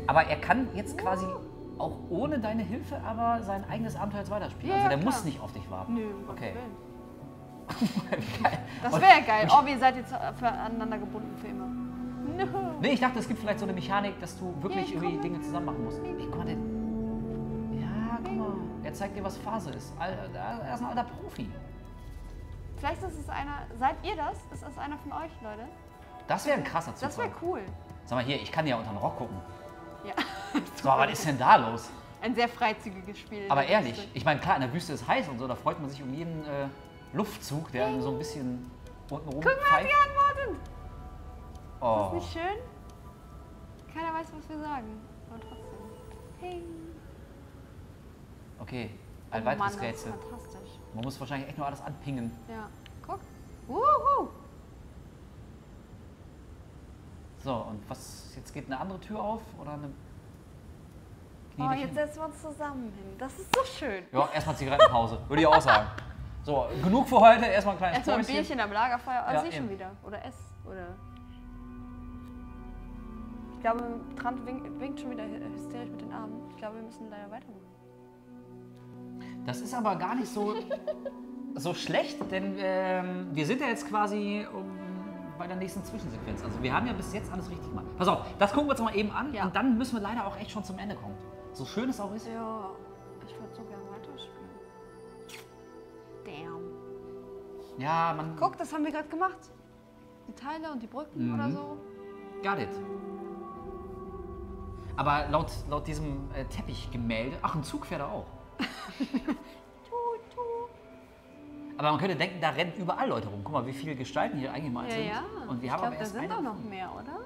Aber er kann jetzt quasi auch ohne deine Hilfe aber sein eigenes Abenteuer jetzt weiterspielen. Ja, also der klar. muss nicht auf dich warten. Nö, um Gottes Okay. Willen. Das wäre geil. Oh, wir seid jetzt füreinander gebunden für immer. No. Nee, ich dachte, es gibt vielleicht so eine Mechanik, dass du wirklich ich irgendwie komme. Dinge zusammen machen musst. Ich, guck mal, der, ja, guck mal. Er zeigt dir, was Phase ist. Alter, er ist ein alter Profi. Vielleicht ist es einer. Seid ihr das? Ist das einer von euch, Leute? Das wäre ein krasser Zufall. Das wäre cool. Sag mal hier, ich kann ja unter den Rock gucken. Ja. So, was ist denn da los? Ein sehr freizügiges Spiel. Aber ehrlich, ich meine, klar, in der Wüste ist heiß und so, da freut man sich um jeden äh, Luftzug, der einem so ein bisschen unten rum Guck mal, hat die antwortet. Oh. Ist nicht schön? Keiner weiß, was wir sagen. Aber trotzdem. Ping. Okay, ein Oh weiteres Mann, das ist Rätsel. fantastisch. Man muss wahrscheinlich echt nur alles anpingen. Ja. Guck. Wuhu. So, und was, jetzt geht eine andere Tür auf oder eine... Knie Oh, dich jetzt hin? setzen wir uns zusammen hin. Das ist so schön. Ja, erstmal Zigarettenpause, würde ich auch sagen. So, genug für heute, erstmal ein kleines Erstmal ein Päuschen. Bierchen am Lagerfeuer. Ah, Ja, sie schon eben. wieder. Oder es. Oder. Ich glaube, Trant winkt, winkt schon wieder hysterisch mit den Armen. Ich glaube, wir müssen leider weitermachen. Das ist aber gar nicht so, so schlecht, denn ähm, wir sind ja jetzt quasi um, bei der nächsten Zwischensequenz. Also wir haben ja bis jetzt alles richtig gemacht. Pass auf, das gucken wir uns mal eben an Ja. und dann müssen wir leider auch echt schon zum Ende kommen. So schön es auch ist. Ja, ich würde so gerne weiterspielen. Damn. Ja, man... Guck, das haben wir gerade gemacht. Die Teile und die Brücken Mhm. oder so. Got it. Aber laut, laut diesem äh, Teppichgemälde... Ach, ein Zug fährt da auch. Aber man könnte denken, da rennen überall Leute rum. Guck mal, wie viele Gestalten hier eingemalt Ja, sind. ja. Und wir ich haben glaube, aber da erst sind eine auch noch gefunden. mehr, oder?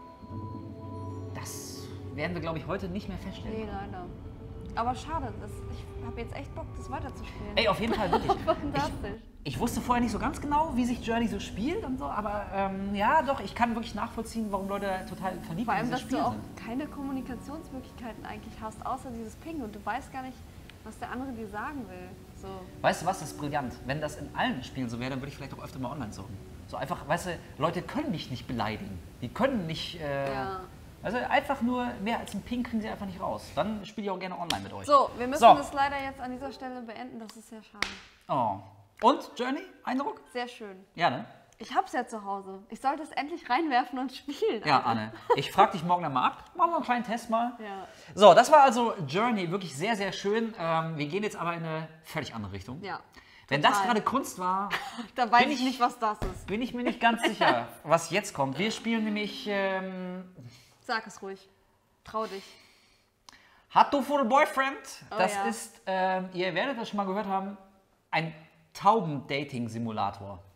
Das werden wir, glaube ich, heute nicht mehr feststellen. Nee, leider. Aber schade, das, ich habe jetzt echt Bock, das weiterzuspielen. Ey, auf jeden Fall wirklich. Fantastisch. Ich wusste vorher nicht so ganz genau, wie sich Journey so spielt und so, aber ähm, ja, doch, ich kann wirklich nachvollziehen, warum Leute total verliebt Vor in allem, dieses dass Spiel du auch sind. keine Kommunikationsmöglichkeiten eigentlich hast, außer dieses Ping und du weißt gar nicht, was der andere dir sagen will. So. Weißt du was, das ist brillant. Wenn das in allen Spielen so wäre, dann würde ich vielleicht auch öfter mal online zocken. So einfach, weißt du, Leute können dich nicht beleidigen. Die können nicht, äh, Ja. also einfach nur mehr als ein Ping kriegen sie einfach nicht raus. Dann spiele ich auch gerne online mit euch. So, wir müssen So. das leider jetzt an dieser Stelle beenden, das ist sehr schade. Oh. Und, Journey, Eindruck? Sehr schön. Ja, ne? Ich hab's ja zu Hause. Ich sollte es endlich reinwerfen und spielen. Ja, Alter. Anne. Ich frage dich morgen einmal ab. Machen wir einen kleinen Test mal. Ja. So, das war also Journey, wirklich sehr, sehr schön. Ähm, wir gehen jetzt aber in eine völlig andere Richtung. Ja. Wenn das total. gerade Kunst war, Da weiß Bin ich ich- nicht, was das ist. bin ich mir nicht ganz sicher, was jetzt kommt. Wir spielen nämlich ähm, Sag es ruhig. Trau dich. Hot to for a Boyfriend. Oh Das ja. ist, ähm, ihr werdet das schon mal gehört haben, ein Tauben-Dating-Simulator.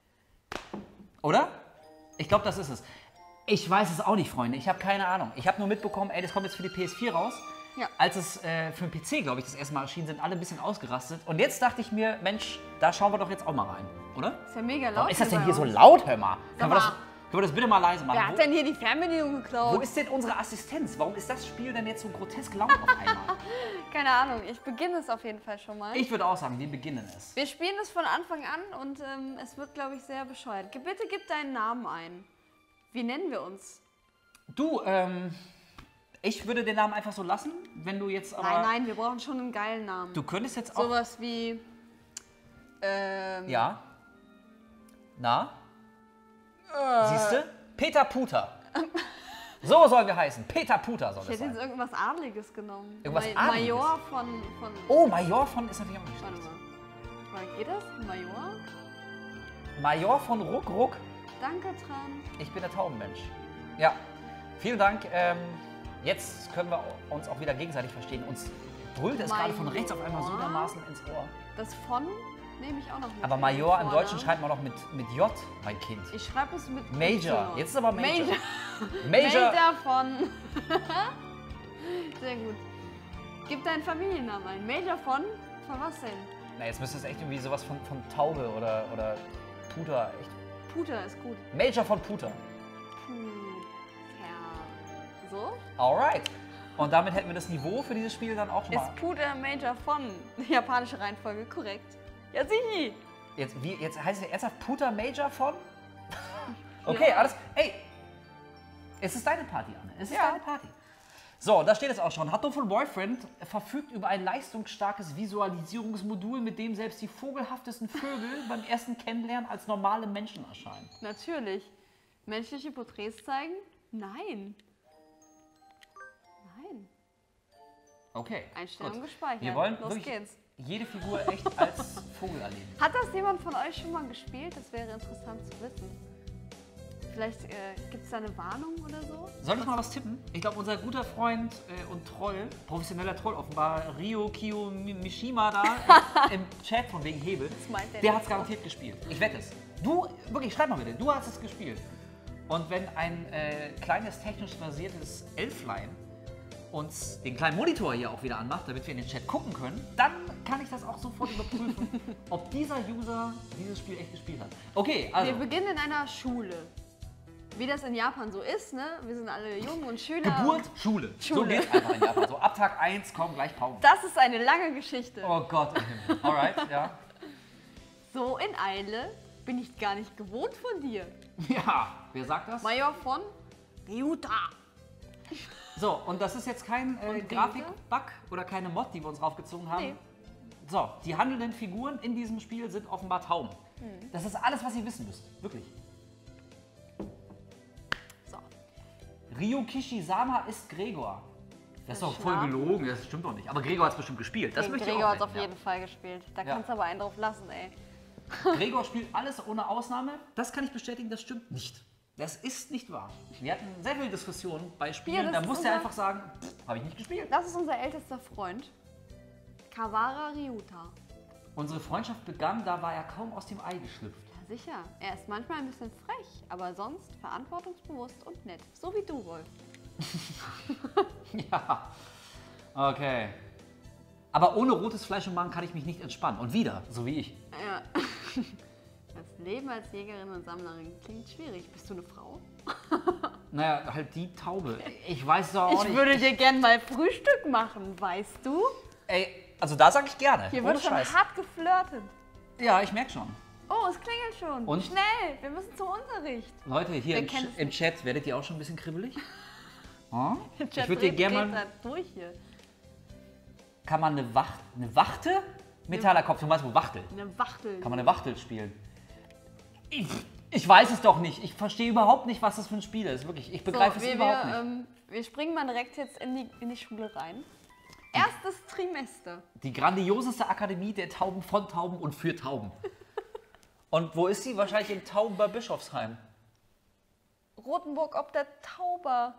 Oder? Ich glaube, das ist es. Ich weiß es auch nicht, Freunde. Ich habe keine Ahnung. Ich habe nur mitbekommen, ey, das kommt jetzt für die P S vier raus. Ja. Als es äh, für den P C, glaube ich, das erste Mal erschien, sind alle ein bisschen ausgerastet. Und jetzt dachte ich mir, Mensch, da schauen wir doch jetzt auch mal rein, oder? Ist ja mega laut. Warum ist das denn bei hier so uns. laut, hör mal? Können wir, mal. das, können wir das bitte mal leise machen? Wer hat denn hier die Fernbedienung Wo, wo geklaut? ist denn unsere Assistenz? Warum ist das Spiel denn jetzt so grotesk laut auf einmal? Keine Ahnung. Ich beginne es auf jeden Fall schon mal. Ich würde auch sagen, wir beginnen es. Wir spielen es von Anfang an und ähm, es wird, glaube ich, sehr bescheuert. Ge- Bitte gib deinen Namen ein. Wie nennen wir uns? Du, ähm, ich würde den Namen einfach so lassen, wenn du jetzt aber... Nein, nein, wir brauchen schon einen geilen Namen. Du könntest jetzt auch... Sowas wie. Ähm, Ja. Na? Äh. Siehste? Peter Puter. So sollen wir heißen. Peter Puter soll Ich es hätte jetzt sein. irgendwas Adliges genommen. Irgendwas Ma- Adliges? Major von. von Oh, Major von ist natürlich auch nicht Warte schlecht. mal. Warte, geht das? Major? Major von Ruck Ruck. Danke, Tran. Ich bin der Taubenmensch. Ja, vielen Dank. Ähm, jetzt können wir uns auch wieder gegenseitig verstehen. Uns brüllt es gerade von rechts auf einmal so Major. dermaßen ins Ohr. Das von nehme ich auch noch mit. Aber in den Major im Vornamen. Deutschen schreibt man doch mit, mit J, mein Kind. Ich schreibe es mit. Major. Y. Jetzt ist aber Major. Major. Major. Major von. Sehr gut. Gib deinen Familiennamen ein. Major von. Von was denn? Na, jetzt müsste es echt irgendwie sowas von, von Taube oder, oder Puter. Echt. Puter ist gut. Major von Puter. Puter. So? Alright. Und damit hätten wir das Niveau für dieses Spiel dann auch schon mal. Ist Puter Major von. Japanische Reihenfolge korrekt. Ja, sieh. Jetzt, wie, jetzt heißt es ernsthaft Puter Major von? Okay, Ja. alles. Ey! Es ist deine Party, Anne. Es ist Ja. deine Party. So, da steht es auch schon. Hatoful Boyfriend verfügt über ein leistungsstarkes Visualisierungsmodul, mit dem selbst die vogelhaftesten Vögel beim ersten Kennenlernen als normale Menschen erscheinen. Natürlich. Menschliche Porträts zeigen? Nein. Nein. Okay. Einstellung gut. gespeichert. Wir wollen Los wirklich geht's. jede Figur echt als Vogel erleben. Hat das jemand von euch schon mal gespielt? Das wäre interessant zu wissen. Vielleicht äh, gibt es da eine Warnung oder so? Soll ich mal was tippen? Ich glaube, unser guter Freund äh, und Troll, professioneller Troll offenbar, Ryo Kiyo Mishima da im Chat von wegen Hebel, meint der der nicht hat es garantiert gespielt. Ich wette es. Du, wirklich, schreib mal bitte, du hast es gespielt. Und wenn ein äh, kleines technisch basiertes Elflein uns den kleinen Monitor hier auch wieder anmacht, damit wir in den Chat gucken können, dann kann ich das auch sofort überprüfen, ob dieser User dieses Spiel echt gespielt hat. Okay, also. Wir beginnen in einer Schule. Wie das in Japan so ist, ne? Wir sind alle jung und Schüler. Geburt, Schule. So Schule. geht's einfach in Japan. So ab Tag eins kommen gleich Pausen. Das ist eine lange Geschichte. Oh Gott im Himmel. Alright, ja. So in Eile bin ich gar nicht gewohnt von dir. Ja, wer sagt das? Major von Ryuta. So, und das ist jetzt kein äh, Und Grafik-Bug oder keine Mod, die wir uns draufgezogen haben. Nee. So, die handelnden Figuren in diesem Spiel sind offenbar Tauben. Hm. Das ist alles, was ihr wissen müsst. Wirklich. So. Ryo Kishisama ist Gregor. Das ist doch voll Schlafen. gelogen, das stimmt doch nicht. Aber Gregor hat es bestimmt gespielt. Das Den möchte ich Gregor auch hat es auf wetten, jeden Fall gespielt. Da Ja. kannst du aber einen drauf lassen, ey. ja. Gregor spielt alles ohne Ausnahme. Das kann ich bestätigen, das stimmt nicht. Das ist nicht wahr. Wir hatten sehr viele Diskussionen bei Spielen. Hier, das da ist musste er unser- einfach sagen, habe ich nicht gespielt. Das ist unser ältester Freund. Kawara Ryuta. Unsere Freundschaft begann, da war er kaum aus dem Ei geschlüpft. Ja, sicher. Er ist manchmal ein bisschen frech, aber sonst verantwortungsbewusst und nett. So wie du, Wolf. Ja, okay. Aber ohne rotes Fleisch und Magen kann ich mich nicht entspannen. Und wieder, so wie ich. Ja. Das Leben als Jägerin und Sammlerin klingt schwierig. Bist du eine Frau? Naja, halt die Taube. Ich weiß doch auch Ich nicht. würde dir gern mal Frühstück machen, weißt du? Ey, also da sag ich gerne. Hier ohne wird schon Scheiß. hart geflirtet. Ja, ich merke schon. Oh, es klingelt schon. Und? Schnell, wir müssen zum Unterricht. Leute, hier Wer im, kennt Ch es im Chat, werdet ihr auch schon ein bisschen kribbelig? Hm? Der Ich Chat würde dir dreht- gerne dreht mal... da durch hier. Kann man eine, Wacht, eine Wachte? Metallerkopf, du meinst wo Wachtel? Eine Wachtel. Kann man eine Wachtel spielen? Ich, ich weiß es doch nicht. Ich verstehe überhaupt nicht, was das für ein Spiel ist. Wirklich, ich begreife so, es wir, überhaupt wir, nicht. ähm, wir springen mal direkt jetzt in die, in die Schule rein. Erstes Trimester. Die grandioseste Akademie der Tauben von Tauben und für Tauben. Und wo ist sie? Wahrscheinlich in Tauben bei Bischofsheim. Rotenburg ob der Tauber.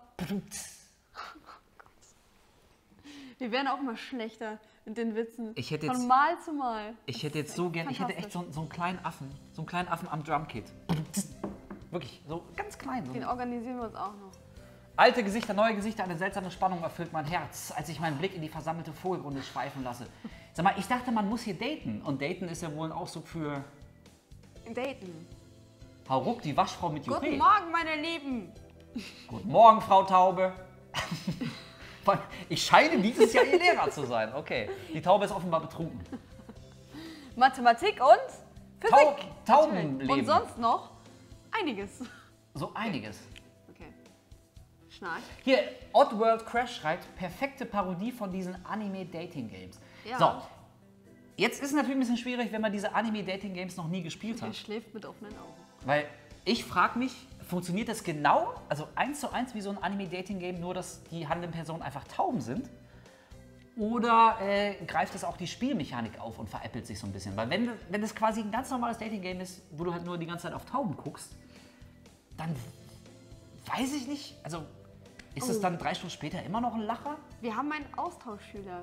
Wir werden auch mal schlechter mit den Witzen. Ich hätte Von jetzt- Mal zu Mal. Ich hätte jetzt so gern, ich hätte echt so, so einen kleinen Affen. So einen kleinen Affen am Drumkit. Wirklich, so ganz klein. So. Den organisieren wir uns auch noch. Alte Gesichter, neue Gesichter, eine seltsame Spannung erfüllt mein Herz, als ich meinen Blick in die versammelte Vogelrunde schweifen lasse. Sag mal, ich dachte, man muss hier daten. Und daten ist ja wohl ein Ausdruck für Daten. Hauruck, die Waschfrau mit Juppé. Guten Morgen, meine Lieben. Guten Morgen, Frau Taube. Ich scheine dieses Jahr ihr Lehrer zu sein. Okay, die Taube ist offenbar betrunken. Mathematik und Physik. Taub, Natürlich. Taubenleben. Und sonst noch einiges. So einiges. Okay. Schnarch. Hier, Oddworld Crash schreibt, perfekte Parodie von diesen Anime-Dating-Games. Ja. So, jetzt ist es natürlich ein bisschen schwierig, wenn man diese Anime-Dating-Games noch nie gespielt Er hat. schläft mit offenen Augen. Weil ich frage mich, funktioniert das genau, also eins zu eins wie so ein Anime-Dating-Game, nur dass die handelnden Personen einfach Tauben sind? Oder äh, greift es auch die Spielmechanik auf und veräppelt sich so ein bisschen? Weil wenn, wenn das quasi ein ganz normales Dating-Game ist, wo du halt nur die ganze Zeit auf Tauben guckst, dann weiß ich nicht, also ist es Oh. dann drei Stunden später immer noch ein Lacher? Wir haben einen Austauschschüler.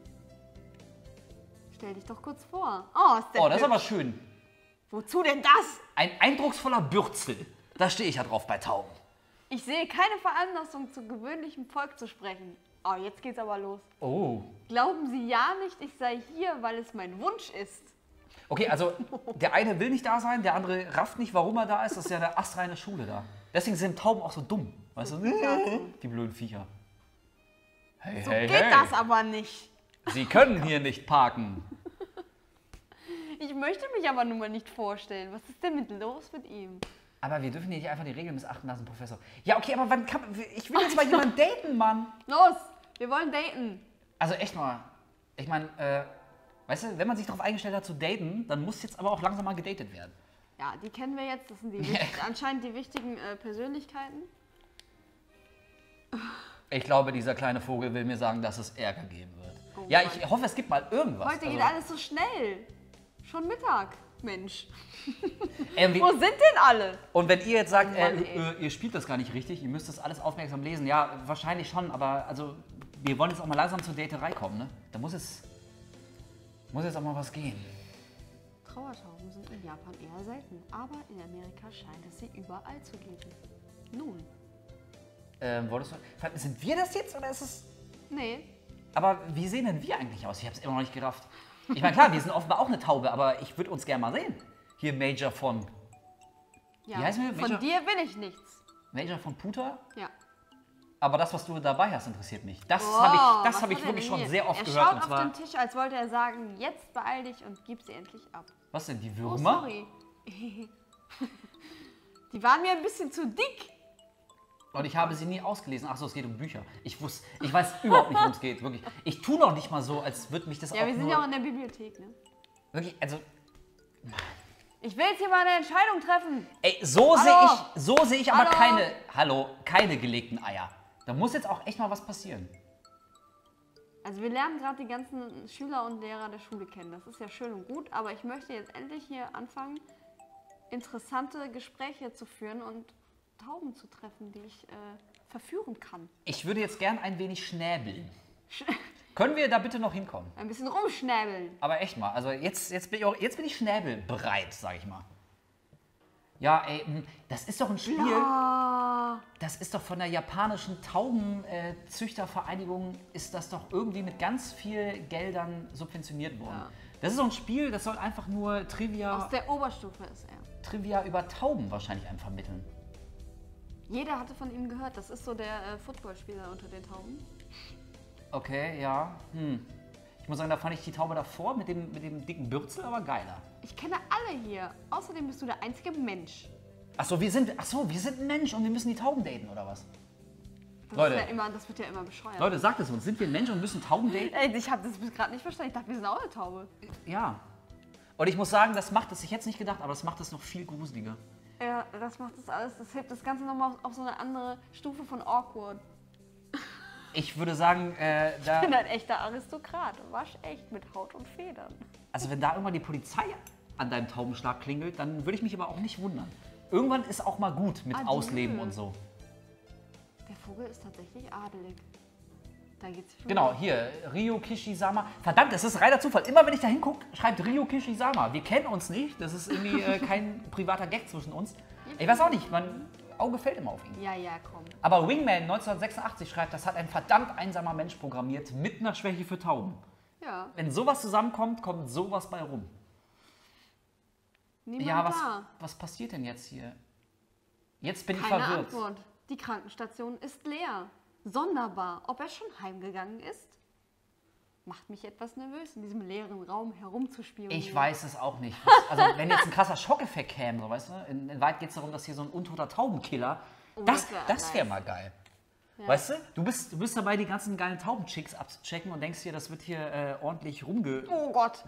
Stell dich doch kurz vor. Oh, ist der Oh, das ist hübsch. aber schön. Wozu denn das? Ein eindrucksvoller Bürzel. Da stehe ich ja drauf bei Tauben. Ich sehe keine Veranlassung, zu gewöhnlichem Volk zu sprechen. Oh, jetzt geht's aber los. Oh. Glauben Sie ja nicht, ich sei hier, weil es mein Wunsch ist. Okay, also der eine will nicht da sein, der andere rafft nicht, warum er da ist. Das ist ja eine astreine Schule da. Deswegen sind Tauben auch so dumm. Weißt du? Die blöden Viecher. Hey, So hey, geht hey. das aber nicht. Sie können hier nicht parken. Ich möchte mich aber nun mal nicht vorstellen. Was ist denn mit los mit ihm? Aber wir dürfen hier nicht einfach die Regeln missachten lassen, Professor. Ja, okay, aber wann kann ich will jetzt mal jemanden daten, Mann. Los, wir wollen daten. Also echt mal, ich meine, äh, weißt du, wenn man sich darauf eingestellt hat zu daten, dann muss jetzt aber auch langsam mal gedatet werden. Ja, die kennen wir jetzt. Das sind die wichtig- anscheinend die wichtigen äh, Persönlichkeiten. Ich glaube, dieser kleine Vogel will mir sagen, dass es Ärger geben wird. Oh ja, Mann. ich hoffe, es gibt mal irgendwas. Heute Also, geht alles so schnell. Schon Mittag, Mensch. ähm, wie- Wo sind denn alle? Und wenn ihr jetzt sagt, Oh Mann, äh, ey. äh, ihr spielt das gar nicht richtig, ihr müsst das alles aufmerksam lesen, ja, wahrscheinlich schon, aber also wir wollen jetzt auch mal langsam zur Daterei kommen, ne? Da muss es, muss jetzt auch mal was gehen. Trauertauben sind in Japan eher selten, aber in Amerika scheint es sie überall zu geben. Nun, Ähm, wolltest du, sind wir das jetzt oder ist es... nee. Aber wie sehen denn wir eigentlich aus? Ich habe es immer noch nicht gerafft. Ich meine, klar, wir sind offenbar auch eine Taube, aber ich würde uns gerne mal sehen. Hier Major von... Ja, Wie heißen wir? von Major- dir will ich nichts. Major von Puta? Ja. Aber das, was du dabei hast, interessiert mich. Das Wow, habe ich, das was hab ich hat er wirklich denn schon hier? sehr oft er gehört. schaut Und auf zwar, den Tisch, als wollte er sagen, jetzt beeil dich und gib sie endlich ab. was denn, die Oh, Würmer? sorry. Die waren mir ein bisschen zu dick. Und ich habe sie nie ausgelesen. Ach so, es geht um Bücher. Ich wusste, ich weiß überhaupt nicht, worum es geht, wirklich. Ich tue noch nicht mal so, als würde mich das Ja, auch wir sind nur... ja auch in der Bibliothek, ne? Wirklich, also, Ich will jetzt hier mal eine Entscheidung treffen. ey, so sehe Hallo? ich, so sehe ich aber Hallo? keine, hallo, keine gelegten Eier. Da muss jetzt auch echt mal was passieren. Also wir lernen gerade die ganzen Schüler und Lehrer der Schule kennen. Das ist ja schön und gut, aber ich möchte jetzt endlich hier anfangen, interessante Gespräche zu führen und Tauben zu treffen, die ich äh, verführen kann. Ich würde jetzt gern ein wenig schnäbeln. Können wir da bitte noch hinkommen? Ein bisschen rumschnäbeln. Aber echt mal, also jetzt, jetzt, bin, ich auch, jetzt bin ich schnäbelbereit, sag ich mal. Ja, ey, mh, das ist doch ein Spiel, Ah, das ist doch von der japanischen Taubenzüchtervereinigung, ist das doch irgendwie mit ganz viel Geldern subventioniert worden. Ja. Das ist so ein Spiel, das soll einfach nur Trivia, aus der Oberstufe ist er. Trivia über Tauben wahrscheinlich einem vermitteln. Jeder hatte von ihm gehört. Das ist so der äh, Footballspieler unter den Tauben. Okay, ja, hm. Ich muss sagen, da fand ich die Taube davor mit dem, mit dem dicken Bürzel aber geiler. Ich kenne alle hier. Außerdem bist du der einzige Mensch. Achso, wir sind, ach so, wir sind ein Mensch und wir müssen die Tauben daten, oder was? Das, Leute. Ist ja immer, das wird ja immer bescheuert. Leute, sagt es uns, sind wir ein Mensch und müssen Tauben daten? Ey, ich habe das bis gerade nicht verstanden. Ich dachte, wir sind auch eine Taube. Ja. Und ich muss sagen, das macht es, ich hätte es nicht gedacht, aber das macht es noch viel gruseliger. Ja, das macht das alles. Das hebt das Ganze nochmal auf, auf so eine andere Stufe von awkward. Ich würde sagen, äh, Ich da, bin ein echter Aristokrat. Waschecht mit Haut und Federn. also wenn da irgendwann die Polizei an deinem Taubenschlag klingelt, dann würde ich mich aber auch nicht wundern. Irgendwann ist auch mal gut mit Adieu. Ausleben und so. Der Vogel ist tatsächlich adelig. Da geht's für Genau, hier, Ryo Kishisama. Verdammt, das ist reiner Zufall. Immer wenn ich da hingucke, schreibt Ryo Kishisama. Wir kennen uns nicht, das ist irgendwie äh, kein privater Gag zwischen uns. Ich weiß auch nicht, mein Auge fällt immer auf ihn. Ja, ja, komm. Aber Wingman neunzehnhundertsechsundachtzig schreibt, das hat ein verdammt einsamer Mensch programmiert mit einer Schwäche für Tauben. Ja, Wenn sowas zusammenkommt, kommt sowas bei rum. niemand Ja, was, da. was passiert denn jetzt hier? Jetzt bin ich Keine verwirrt. Antwort. Die Krankenstation ist leer. Sonderbar. Ob er schon heimgegangen ist? Macht mich etwas nervös, in diesem leeren Raum herumzuspielen. Ich weiß es auch nicht. Also, wenn jetzt ein krasser Schockeffekt käme, so, weißt du? In, in Wahrheit geht es darum, dass hier so ein untoter Taubenkiller. Oh, das das wär das wäre nice. mal geil. Ja. Weißt du? Du bist, du bist dabei, die ganzen geilen Taubenchicks abzuchecken und denkst dir, das wird hier äh, ordentlich rumge. Oh Gott.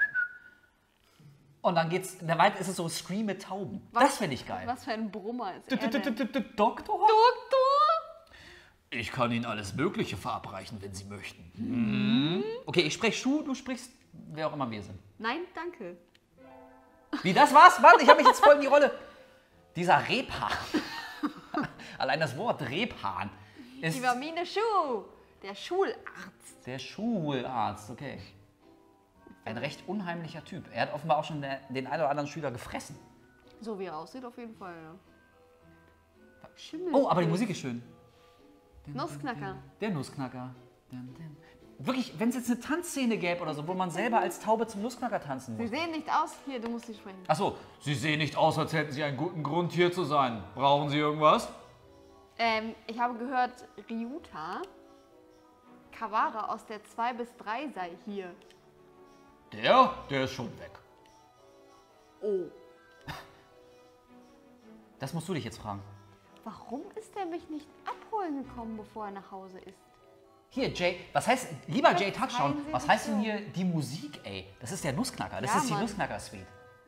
Und dann geht's. In der Wahrheit ist es so Scream mit Tauben. Das finde ich geil. Was für ein Brummer ist D- er d- d- denn? d- d- Doktor? Doktor? Ich kann Ihnen alles Mögliche verabreichen, wenn Sie möchten. Mhm. Okay, ich spreche Schuh, du sprichst wer auch immer wir sind. Nein, danke. Wie, das war's? Mann, ich habe mich jetzt voll in die Rolle. Dieser Rebhahn. Allein das Wort Rebhahn ist Die Hermine Schuh, der Schularzt. der Schularzt. Okay. Ein recht unheimlicher Typ. Er hat offenbar auch schon der, den einen oder anderen Schüler gefressen. So wie er aussieht, auf jeden Fall, ja. Schimmel. Oh, aber die Musik ist schön. Nussknacker. Der Nussknacker. Wirklich, wenn es jetzt eine Tanzszene gäbe oder so, wo man selber als Taube zum Nussknacker tanzen Sie muss. sehen nicht aus. Hier, du musst nicht sprechen. Achso, Sie sehen nicht aus, als hätten Sie einen guten Grund, hier zu sein. Brauchen Sie irgendwas? Ähm, ich habe gehört, Ryuta Kawara aus der zwei bis drei sei hier. Der, der ist schon weg. Oh. Das musst du dich jetzt fragen. Warum ist der mich nicht abholen gekommen, bevor er nach Hause ist? Hier, Jay, was heißt, lieber Jay Verzeihen Touchdown, Sie was mich heißt denn so. hier die Musik, ey? Das ist der Nussknacker, das Ja, ist die Mann. Nussknacker-Suite.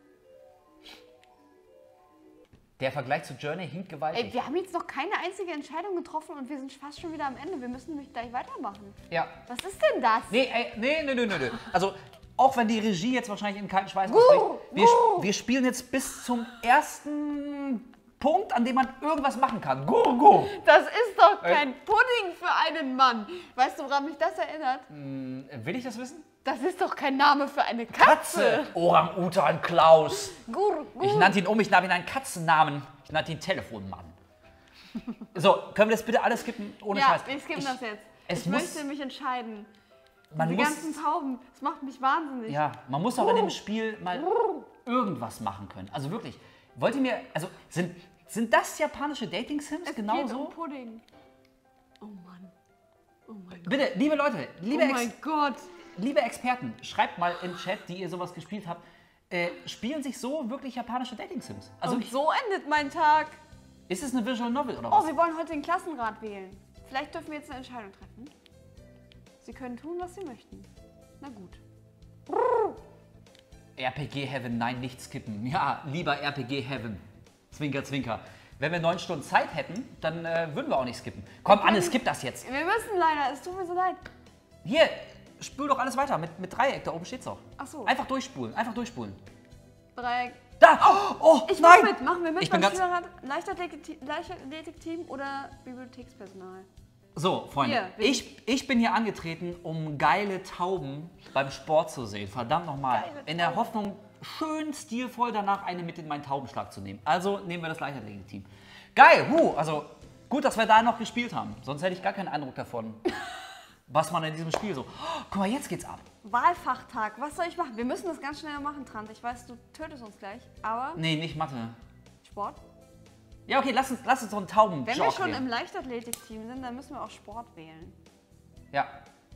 Der Vergleich zu Journey hinkt gewaltig. Ey, wir haben jetzt noch keine einzige Entscheidung getroffen und wir sind fast schon wieder am Ende. Wir müssen nämlich gleich weitermachen. Ja. Was ist denn das? Nee, ey, nee, nee, nee, nee, nee. Also, auch wenn die Regie jetzt wahrscheinlich in kalten Schweiß ausbricht, wir, sp- wir spielen jetzt bis zum ersten Punkt, an dem man irgendwas machen kann. Gur, gur. Das ist doch kein Pudding für einen Mann. Weißt du, woran mich das erinnert? Will ich das wissen? Das ist doch kein Name für eine Katze. Orang-Utan Klaus. Gur, gur. Ich nannte ihn um, ich nannte ihn einen Katzennamen. Ich nannte ihn Telefonmann. So, können wir das bitte alles skippen? Ohne Ja, Scheiß. wir skippen Ich- das jetzt. Es ich muss, möchte mich entscheiden. man Die muss, ganzen Tauben, das macht mich wahnsinnig. ja, man muss auch in dem Spiel mal irgendwas machen können. Also wirklich, wollt ihr mir, also sind, sind das japanische Dating-Sims Es genau geht so? um Pudding. Oh Mann. Oh mein Gott. Bitte, liebe Leute, liebe, Oh Ex mein Gott. liebe Experten, schreibt mal im Chat, die ihr sowas gespielt habt, äh, spielen sich so wirklich japanische Dating-Sims? Also Und so endet mein Tag. ist es eine Visual Novel oder Oh, was? wir wollen heute den Klassenrat wählen. Vielleicht dürfen wir jetzt eine Entscheidung treffen. Sie können tun, was Sie möchten. Na gut. R P G Heaven, nein, nicht skippen. Ja, lieber R P G Heaven. Zwinker, zwinker. Wenn wir neun Stunden Zeit hätten, dann äh, würden wir auch nicht skippen. Komm, Anne, skip das jetzt. Wir müssen leider, es tut mir so leid. Hier, spül doch alles weiter mit, mit Dreieck, da oben steht's doch. Ach so. Einfach durchspulen, einfach durchspulen. Dreieck. Da! Oh, Ich nein! mach mit, machen wir mit Ich bin beim ganz- Schülerrat, Leichtathletik- Leichtathletik-Team oder Bibliothekspersonal? So, Freunde, Hier, wir- ich, ich bin hier angetreten, um geile Tauben beim Sport zu sehen. Verdammt nochmal. Geile In der Tauben. Hoffnung, schön stilvoll danach eine mit in meinen Taubenschlag zu nehmen. Also nehmen wir das Leichtathletik-Team. Geil, huh, also gut, dass wir da noch gespielt haben. Sonst hätte ich gar keinen Eindruck davon, was man in diesem Spiel so... Oh, guck mal, jetzt geht's ab. Wahlfachtag, was soll ich machen? Wir müssen das ganz schnell machen, Trant. Ich weiß, du tötest uns gleich, aber Nee, nicht Mathe. Sport? Ja, okay, lass uns, lass uns so einen Tauben Wenn wir schon im Leichtathletik-Team sind, dann müssen wir auch Sport wählen. Ja,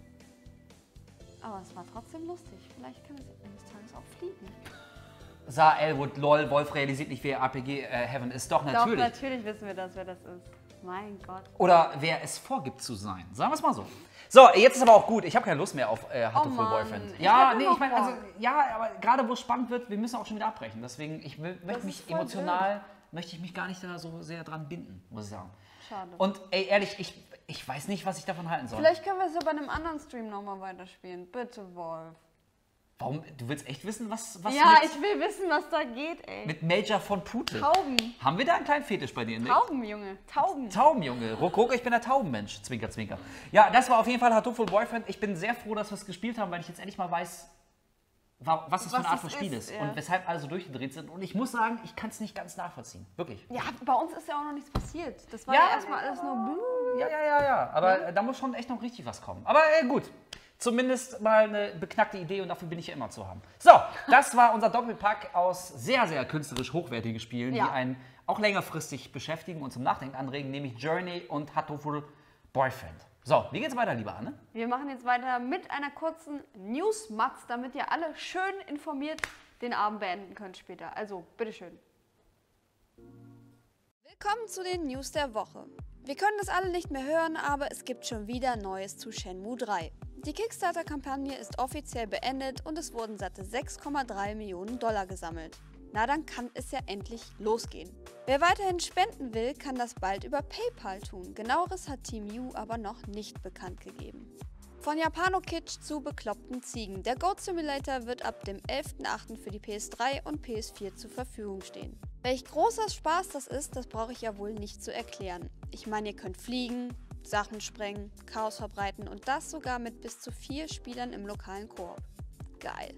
Aber es war trotzdem lustig. Vielleicht kann es eines Tages auch fliegen. Saar Elwood, lol, Wolf realisiert nicht, wer R P G äh, Heaven ist. Doch, natürlich. Doch, natürlich wissen wir das, wer das ist. Mein Gott. Oder wer es vorgibt zu sein. Sagen wir es mal so. So, jetzt ist aber auch gut. Ich habe keine Lust mehr auf äh, How to Oh Full Mann, Boyfriend. ich Ja, hab nee, immer ich meine, also, Bock. ja, aber gerade wo es spannend wird, wir müssen auch schon wieder abbrechen. Deswegen, ich will, möchte ist mich voll emotional, möchte ich mich gar nicht da so sehr dran binden, muss ich sagen. Schade. Und ey, ehrlich, ich, ich weiß nicht, was ich davon halten soll. Vielleicht können wir es ja bei einem anderen Stream nochmal weiterspielen. Bitte, Wolf. Warum? Du willst echt wissen, was, was Ja, mit, ich will wissen, was da geht, ey. mit Major von Pute? Tauben. Haben wir da einen kleinen Fetisch bei dir? entdeckt? Tauben, Junge. Tauben. Tauben, Junge. Ruck, ruck, ich bin der Taubenmensch. Zwinker, zwinker. Ja, das war auf jeden Fall Hatoful Boyfriend. Ich bin sehr froh, dass wir es gespielt haben, weil ich jetzt endlich mal weiß, wa- was das für Was eine Art es von Spiel ist, ist ja. und weshalb alle so durchgedreht sind. Und ich muss sagen, ich kann es nicht ganz nachvollziehen. Wirklich. Ja, bei uns ist ja auch noch nichts passiert. Das war Ja, ja, erstmal alles nur Blue. Ja, ja, ja, ja. Aber äh, da muss schon echt noch richtig was kommen. Aber äh, gut. Zumindest mal eine beknackte Idee und dafür bin ich ja immer zu haben. So, das war unser Doppelpack aus sehr, sehr künstlerisch hochwertigen Spielen, Ja. die einen auch längerfristig beschäftigen und zum Nachdenken anregen, nämlich Journey und Hatoful Boyfriend. So, wie geht's weiter, liebe Anne? Wir machen jetzt weiter mit einer kurzen News-Matz, damit ihr alle schön informiert den Abend beenden könnt später. Also, bitteschön. Willkommen zu den News der Woche. Wir können das alle nicht mehr hören, aber es gibt schon wieder Neues zu Shenmue drei. Die Kickstarter-Kampagne ist offiziell beendet und es wurden satte sechs Komma drei Millionen Dollar gesammelt. Na, dann kann es ja endlich losgehen. Wer weiterhin spenden will, kann das bald über PayPal tun. Genaueres hat Team U aber noch nicht bekannt gegeben. Von Japano-Kitsch zu bekloppten Ziegen. Der Goat Simulator wird ab dem elften achten für die P S drei und P S vier zur Verfügung stehen. Welch großer Spaß das ist, das brauche ich ja wohl nicht zu erklären. Ich meine, ihr könnt fliegen, Sachen sprengen, Chaos verbreiten und das sogar mit bis zu vier Spielern im lokalen Koop. Geil.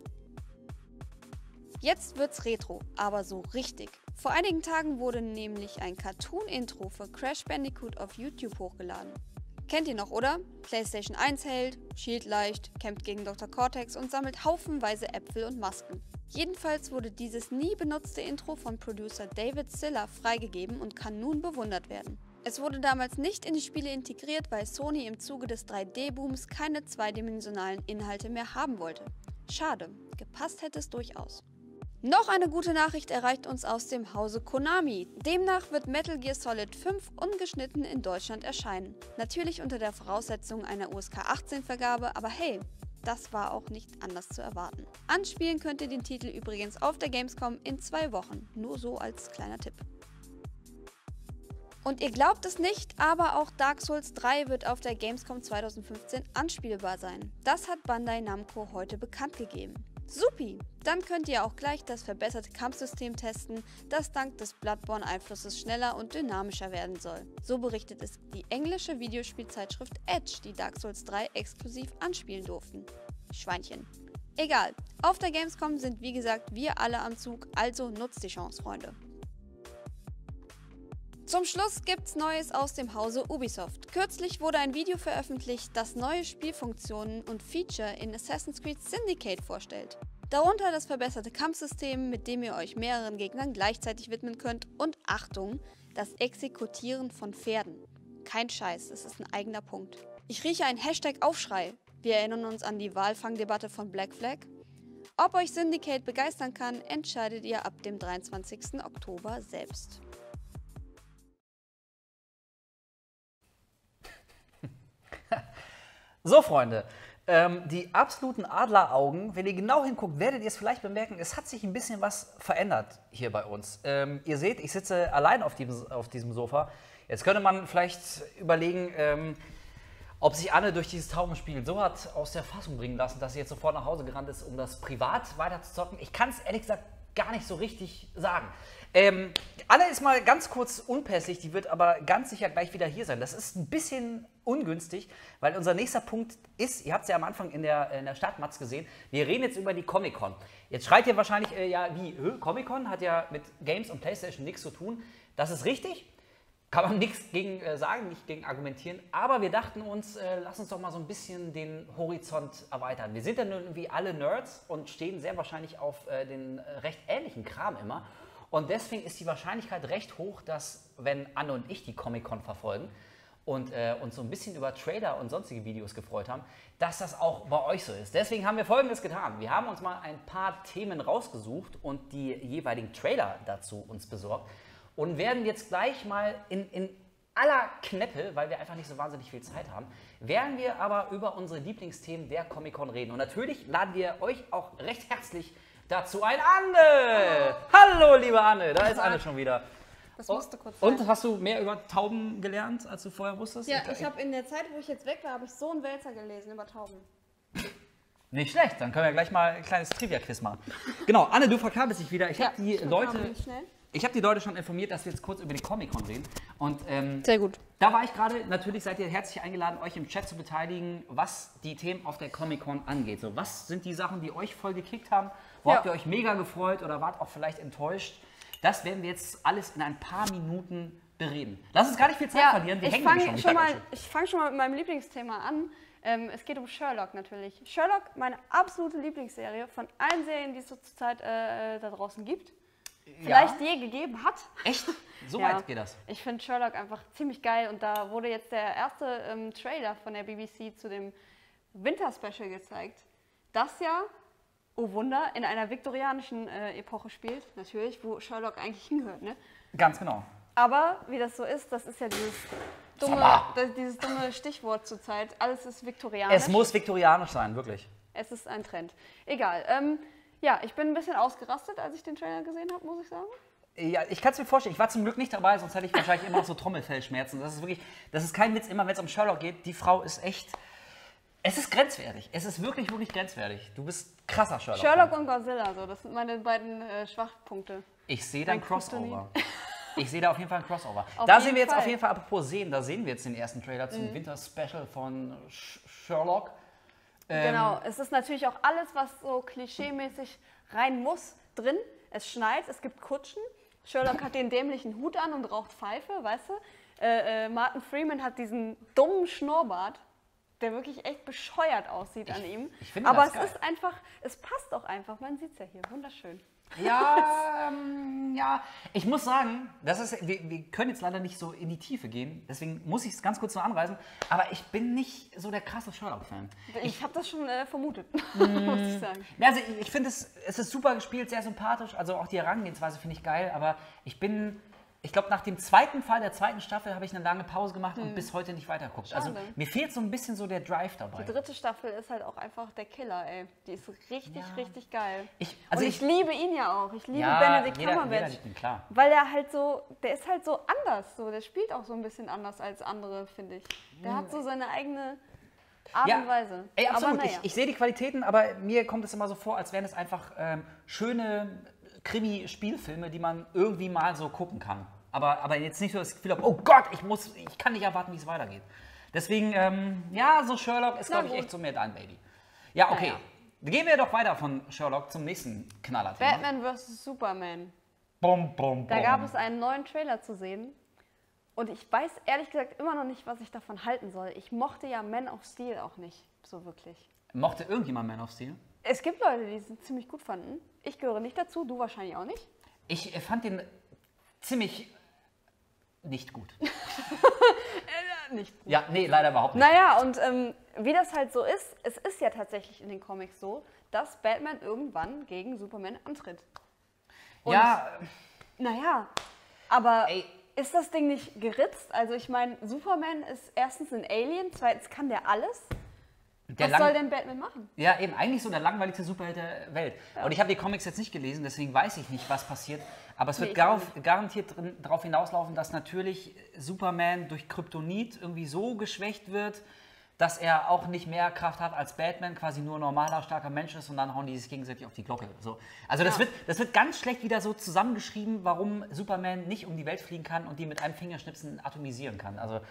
Jetzt wird's retro, aber so richtig. Vor einigen Tagen wurde nämlich ein Cartoon-Intro für Crash Bandicoot auf YouTube hochgeladen. Kennt ihr noch, oder? PlayStation eins Held, Shield leicht, kämpft gegen Doktor Cortex und sammelt haufenweise Äpfel und Masken. Jedenfalls wurde dieses nie benutzte Intro von Producer David Siller freigegeben und kann nun bewundert werden. Es wurde damals nicht in die Spiele integriert, weil Sony im Zuge des drei D-Booms keine zweidimensionalen Inhalte mehr haben wollte. Schade, gepasst hätte es durchaus. Noch eine gute Nachricht erreicht uns aus dem Hause Konami. Demnach wird Metal Gear Solid fünf ungeschnitten in Deutschland erscheinen. Natürlich unter der Voraussetzung einer U S K achtzehn Vergabe, aber hey, das war auch nicht anders zu erwarten. Anspielen könnt ihr den Titel übrigens auf der Gamescom in zwei Wochen. Nur so als kleiner Tipp. Und ihr glaubt es nicht, aber auch Dark Souls drei wird auf der Gamescom zweitausendfünfzehn anspielbar sein. Das hat Bandai Namco heute bekannt gegeben. Supi! Dann könnt ihr auch gleich das verbesserte Kampfsystem testen, das dank des Bloodborne-Einflusses schneller und dynamischer werden soll. So berichtet es die englische Videospielzeitschrift Edge, die Dark Souls drei exklusiv anspielen durften. Schweinchen. Egal, auf der Gamescom sind wie gesagt wir alle am Zug, also nutzt die Chance, Freunde. Zum Schluss gibt's Neues aus dem Hause Ubisoft. Kürzlich wurde ein Video veröffentlicht, das neue Spielfunktionen und Feature in Assassin's Creed Syndicate vorstellt. Darunter das verbesserte Kampfsystem, mit dem ihr euch mehreren Gegnern gleichzeitig widmen könnt und Achtung, das Exekutieren von Pferden. Kein Scheiß, es ist ein eigener Punkt. Ich rieche einen Hashtag-Aufschrei. Wir erinnern uns an die Walfangdebatte von Black Flag. Ob euch Syndicate begeistern kann, entscheidet ihr ab dem dreiundzwanzigsten Oktober selbst. So, Freunde, ähm, die absoluten Adleraugen, wenn ihr genau hinguckt, werdet ihr es vielleicht bemerken, es hat sich ein bisschen was verändert hier bei uns. Ähm, ihr seht, ich sitze allein auf diesem, auf diesem Sofa. Jetzt könnte man vielleicht überlegen, ähm, ob sich Anne durch dieses Taubenspiel so hat aus der Fassung bringen lassen, dass sie jetzt sofort nach Hause gerannt ist, um das privat weiter zu zocken. Ich kann es ehrlich gesagt gar nicht so richtig sagen. Ähm, Anne ist mal ganz kurz unpässlich, die wird aber ganz sicher gleich wieder hier sein. Das ist ein bisschen ungünstig, weil unser nächster Punkt ist, ihr habt es ja am Anfang in der, in der Startmatz gesehen, wir reden jetzt über die Comic-Con. Jetzt schreit ihr wahrscheinlich, äh, ja wie, äh, Comic-Con hat ja mit Games und PlayStation nichts zu tun. Das ist richtig, kann man nichts gegen äh, sagen, nicht gegen argumentieren, aber wir dachten uns, äh, lass uns doch mal so ein bisschen den Horizont erweitern. Wir sind ja nun irgendwie alle Nerds und stehen sehr wahrscheinlich auf äh, den äh, recht ähnlichen Kram immer. Und deswegen ist die Wahrscheinlichkeit recht hoch, dass, wenn Anne und ich die Comic-Con verfolgen und äh, uns so ein bisschen über Trailer und sonstige Videos gefreut haben, dass das auch bei euch so ist. Deswegen haben wir Folgendes getan. Wir haben uns mal ein paar Themen rausgesucht und die jeweiligen Trailer dazu uns besorgt und werden jetzt gleich mal in, in aller Kneppe, weil wir einfach nicht so wahnsinnig viel Zeit haben, werden wir aber über unsere Lieblingsthemen der Comic-Con reden. Und natürlich laden wir euch auch recht herzlich dazu ein. Anne! Hallo. Hallo, liebe Anne, da ist Anne schon wieder. Das musste kurz sein. Und hast du mehr über Tauben gelernt, als du vorher wusstest? Ja, ich habe in der Zeit, wo ich jetzt weg war, habe ich so einen Wälzer gelesen über Tauben. Nicht schlecht, dann können wir gleich mal ein kleines Trivia-Quiz machen. Genau, Anne, du verkabelst dich wieder. Ich Ja, habe die ich Leute... verkabel mich schnell. Ich habe die Leute schon informiert, dass wir jetzt kurz über die Comic-Con reden. Und ähm, Sehr gut. da war ich gerade, natürlich seid ihr herzlich eingeladen, euch im Chat zu beteiligen, was die Themen auf der Comic-Con angeht. So, was sind die Sachen, die euch voll gekickt haben? Wo Ja. habt ihr euch mega gefreut oder wart auch vielleicht enttäuscht? Das werden wir jetzt alles in ein paar Minuten bereden. Lass uns gar nicht viel Zeit Ja, verlieren, wir ich hängen fange nämlich schon, schon. mal, ich fang schon mal mit meinem Lieblingsthema an. Ähm, es geht um Sherlock natürlich. Sherlock, meine absolute Lieblingsserie von allen Serien, die es so zurzeit äh, da draußen gibt. Vielleicht je gegeben hat. Echt? So Ja. weit geht das? Ich finde Sherlock einfach ziemlich geil und da wurde jetzt der erste ähm, Trailer von der B B C zu dem Winter-Special gezeigt, das ja, oh Wunder, in einer viktorianischen äh, Epoche spielt, natürlich, wo Sherlock eigentlich hingehört, ne? Ganz genau. Aber wie das so ist, das ist ja dieses dumme, Sommer. das, dieses dumme Stichwort zurzeit, alles ist viktorianisch. Es muss viktorianisch sein, wirklich. Es ist ein Trend. Egal. Ähm, ja, ich bin ein bisschen ausgerastet, als ich den Trailer gesehen habe, muss ich sagen. Ja, ich kann es mir vorstellen. Ich war zum Glück nicht dabei, sonst hätte ich wahrscheinlich immer noch so Trommelfellschmerzen. Das ist wirklich, das ist kein Witz, immer wenn es um Sherlock geht. Die Frau ist echt, es ist grenzwertig. Es ist wirklich, wirklich grenzwertig. Du bist krasser Sherlock. Sherlock und Godzilla, so, das sind meine beiden äh, Schwachpunkte. Ich sehe da ein Mein Crossover. Ich sehe da auf jeden Fall ein Crossover. Auf da jeden sehen wir jetzt Fall. auf jeden Fall, apropos sehen, da sehen wir jetzt den ersten Trailer zum Winter-Special von Sh Sherlock. Ähm, Genau, es ist natürlich auch alles, was so klischeemäßig rein muss, drin. Es schneit, es gibt Kutschen. Sherlock hat den dämlichen Hut an und raucht Pfeife, weißt du? Äh, äh, Martin Freeman hat diesen dummen Schnurrbart. der wirklich echt bescheuert aussieht an ihm. ich finde Aber das es geil. ist einfach, es passt auch einfach. Man sieht es ja hier, wunderschön. Ja, ähm, ja. Ich muss sagen, das ist, wir, wir können jetzt leider nicht so in die Tiefe gehen, deswegen muss ich es ganz kurz nur anreißen, aber ich bin nicht so der krasse Sherlock-Fan. Ich habe das schon äh, vermutet, muss ich sagen. Ja, also ich, ich finde, es, es ist super gespielt, sehr sympathisch, also auch die Herangehensweise finde ich geil, aber ich bin, ich glaube, nach dem zweiten Fall der zweiten Staffel habe ich eine lange Pause gemacht und bis heute nicht weitergeguckt. Also Schade. mir fehlt so ein bisschen so der Drive dabei. Die dritte Staffel ist halt auch einfach der Killer, ey. Die ist richtig, Ja. richtig geil. Ich- also und ich, ich- liebe ihn ja auch. Ich liebe Ja, Benedict jeder- jeder Cumberbatch. liebt ihn, klar. Weil er halt so, der ist halt so anders. So. Der spielt auch so ein bisschen anders als andere, finde ich. Der hat so seine eigene Art und Weise. Ey, absolut. Aber naja. Ich, ich sehe die Qualitäten, aber mir kommt es immer so vor, als wären es einfach ähm, schöne Krimi-Spielfilme, die man irgendwie mal so gucken kann. Aber, aber jetzt nicht so das Gefühl habe, oh Gott, ich, muss, ich kann nicht erwarten, wie es weitergeht. Deswegen, ähm, ja, so Sherlock ist, Na glaube ich, gut. echt so mehr dein Baby. Ja, okay. Naja. Gehen wir doch weiter von Sherlock zum nächsten Knallerthema. Batman versus. Superman. Bom, bom, Da bom. gab es einen neuen Trailer zu sehen. Und ich weiß ehrlich gesagt immer noch nicht, was ich davon halten soll. Ich mochte ja Man of Steel auch nicht so wirklich. Mochte irgendjemand Man of Steel? Es gibt Leute, die es ziemlich gut fanden. Ich gehöre nicht dazu, du wahrscheinlich auch nicht. Ich äh, fand den ziemlich nicht gut. Nicht gut. Ja, nee, leider überhaupt nicht. Naja, und ähm, wie das halt so ist, es ist ja tatsächlich in den Comics so, dass Batman irgendwann gegen Superman antritt. Und, ja, Naja, aber Ey. ist das Ding nicht geritzt? Also ich meine, Superman ist erstens ein Alien, zweitens kann der alles. der Was lang- soll denn Batman machen? Ja, eben, eigentlich so der langweiligste Superheld der Welt. Und ich habe die Comics jetzt nicht gelesen, deswegen weiß ich nicht, was passiert. Aber es Nee, wird ich gar, auch garantiert darauf hinauslaufen, dass natürlich Superman durch Kryptonit irgendwie so geschwächt wird, dass er auch nicht mehr Kraft hat als Batman, quasi nur ein normaler, starker Mensch ist und dann hauen die sich gegenseitig auf die Glocke. So. Also das, Ja. wird, das wird ganz schlecht wieder so zusammengeschrieben, warum Superman nicht um die Welt fliegen kann und die mit einem Fingerschnipsen atomisieren kann. Also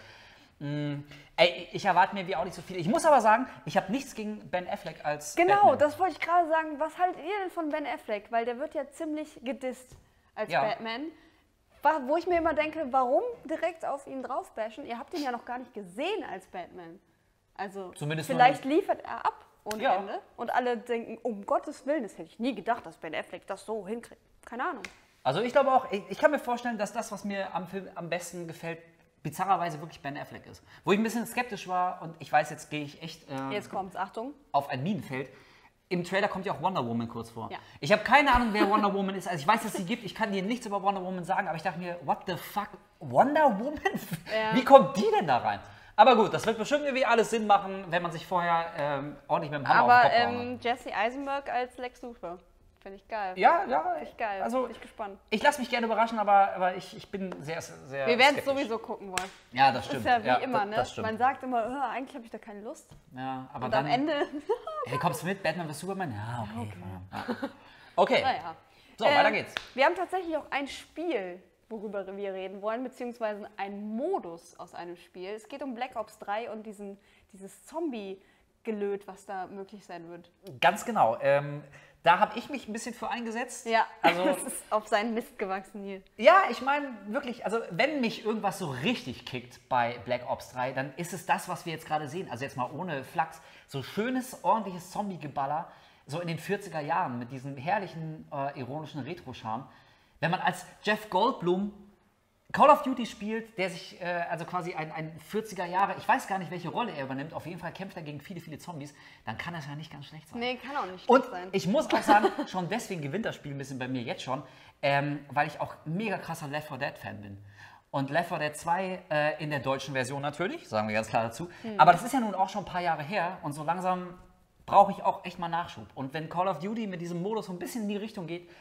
mh, ey, ich erwarte mir wie auch nicht so viel. Ich muss aber sagen, ich habe nichts gegen Ben Affleck als Genau, Batman. das wollte ich gerade sagen. Was haltet ihr denn von Ben Affleck? Weil der wird ja ziemlich gedisst als Ja. Batman. Wa- Wo ich mir immer denke, warum direkt auf ihn draufbashen? Ihr habt ihn ja noch gar nicht gesehen als Batman. Also Zumindest noch vielleicht liefert er ab ohne Ja. Ende. Und alle denken, um Gottes Willen, das hätte ich nie gedacht, dass Ben Affleck das so hinkriegt. Keine Ahnung. Also ich glaube auch, ich, ich kann mir vorstellen, dass das, was mir am Film am besten gefällt, bizarrerweise wirklich Ben Affleck ist. Wo ich ein bisschen skeptisch war und ich weiß, jetzt gehe ich echt äh, Jetzt kommt's, Achtung. auf ein Minenfeld. Im Trailer kommt ja auch Wonder Woman kurz vor. Ja. Ich habe keine Ahnung, wer Wonder Woman ist. Also ich weiß, dass sie gibt. Ich kann dir nichts über Wonder Woman sagen, aber ich dachte mir, what the fuck? Wonder Woman? Ja. Wie kommt die denn da rein? Aber gut, das wird bestimmt irgendwie alles Sinn machen, wenn man sich vorher ähm, ordentlich mit dem Hammer auf Aber den Kopf gehauen hat. ähm, Jesse Eisenberg als Lex Luthor. Finde ich geil. Ja, ja. Finde ich geil. Also Bin ich gespannt. ich lasse mich gerne überraschen, aber, aber ich, ich bin sehr, sehr Wir werden es skeptisch. sowieso gucken wollen. Ja, das Das stimmt. ist ja wie Ja, immer, das, ne? das stimmt. Man sagt immer, "Oh, eigentlich habe ich da keine Lust. Ja, aber Und dann, am Ende, Hey, kommst du mit? Batman vs. Superman? Ja, okay. Okay, okay. naja. So, weiter Ähm, geht's. Wir haben tatsächlich auch ein Spiel, worüber wir reden wollen, beziehungsweise einen Modus aus einem Spiel. Es geht um Black Ops drei und diesen, dieses Zombie-Gelöt, was da möglich sein wird. Ganz genau. Ähm, da habe ich mich ein bisschen für eingesetzt. Ja, Also, das ist auf seinen Mist gewachsen hier. ja, ich meine wirklich, also wenn mich irgendwas so richtig kickt bei Black Ops drei, dann ist es das, was wir jetzt gerade sehen. Also jetzt mal ohne Flachs. So schönes, ordentliches Zombie-Geballer, so in den vierziger Jahren mit diesem herrlichen, äh, ironischen Retro-Charme. Wenn man als Jeff Goldblum Call of Duty spielt, der sich, äh, also quasi ein, ein vierziger Jahre, ich weiß gar nicht, welche Rolle er übernimmt, auf jeden Fall kämpft er gegen viele, viele Zombies, dann kann das ja nicht ganz schlecht sein. Nee, kann auch nicht Und schlecht sein. ich muss auch sagen, schon deswegen gewinnt das Spiel ein bisschen bei mir jetzt schon, ähm, weil ich auch mega krasser Left four Dead Fan bin. Und Left four Dead zwei äh, in der deutschen Version natürlich, sagen wir ganz klar dazu. Aber das ist ja nun auch schon ein paar Jahre her und so langsam brauche ich auch echt mal Nachschub. Und wenn Call of Duty mit diesem Modus so ein bisschen in die Richtung geht,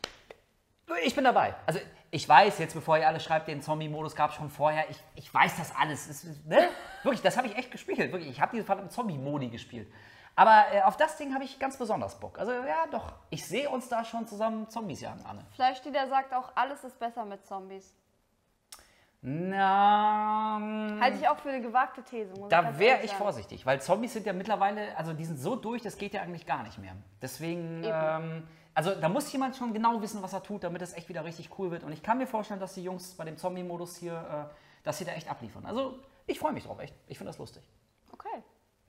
ich bin dabei. Also ich weiß jetzt, bevor ihr alle schreibt, den Zombie-Modus gab es schon vorher. Ich, ich weiß das alles. Es, ist- ne? Wirklich, das habe ich echt gespielt. Wirklich, ich habe diese verdammten Zombie-Modi gespielt. Aber äh, auf das Ding habe ich ganz besonders Bock. Also ja, doch. Ich sehe uns da schon zusammen Zombies jagen, Anne. Fleischdieter sagt auch, alles ist besser mit Zombies. Na, Halte ich auch für eine gewagte These. Muss da ganz wäre ehrlich ich sagen. vorsichtig, weil Zombies sind ja mittlerweile, also die sind so durch, das geht ja eigentlich gar nicht mehr. Deswegen, Eben. ähm, also da muss jemand schon genau wissen, was er tut, damit es echt wieder richtig cool wird. Und ich kann mir vorstellen, dass die Jungs bei dem Zombie-Modus hier, äh, dass sie da echt abliefern. Also ich freue mich drauf, echt. Ich finde das lustig. Okay,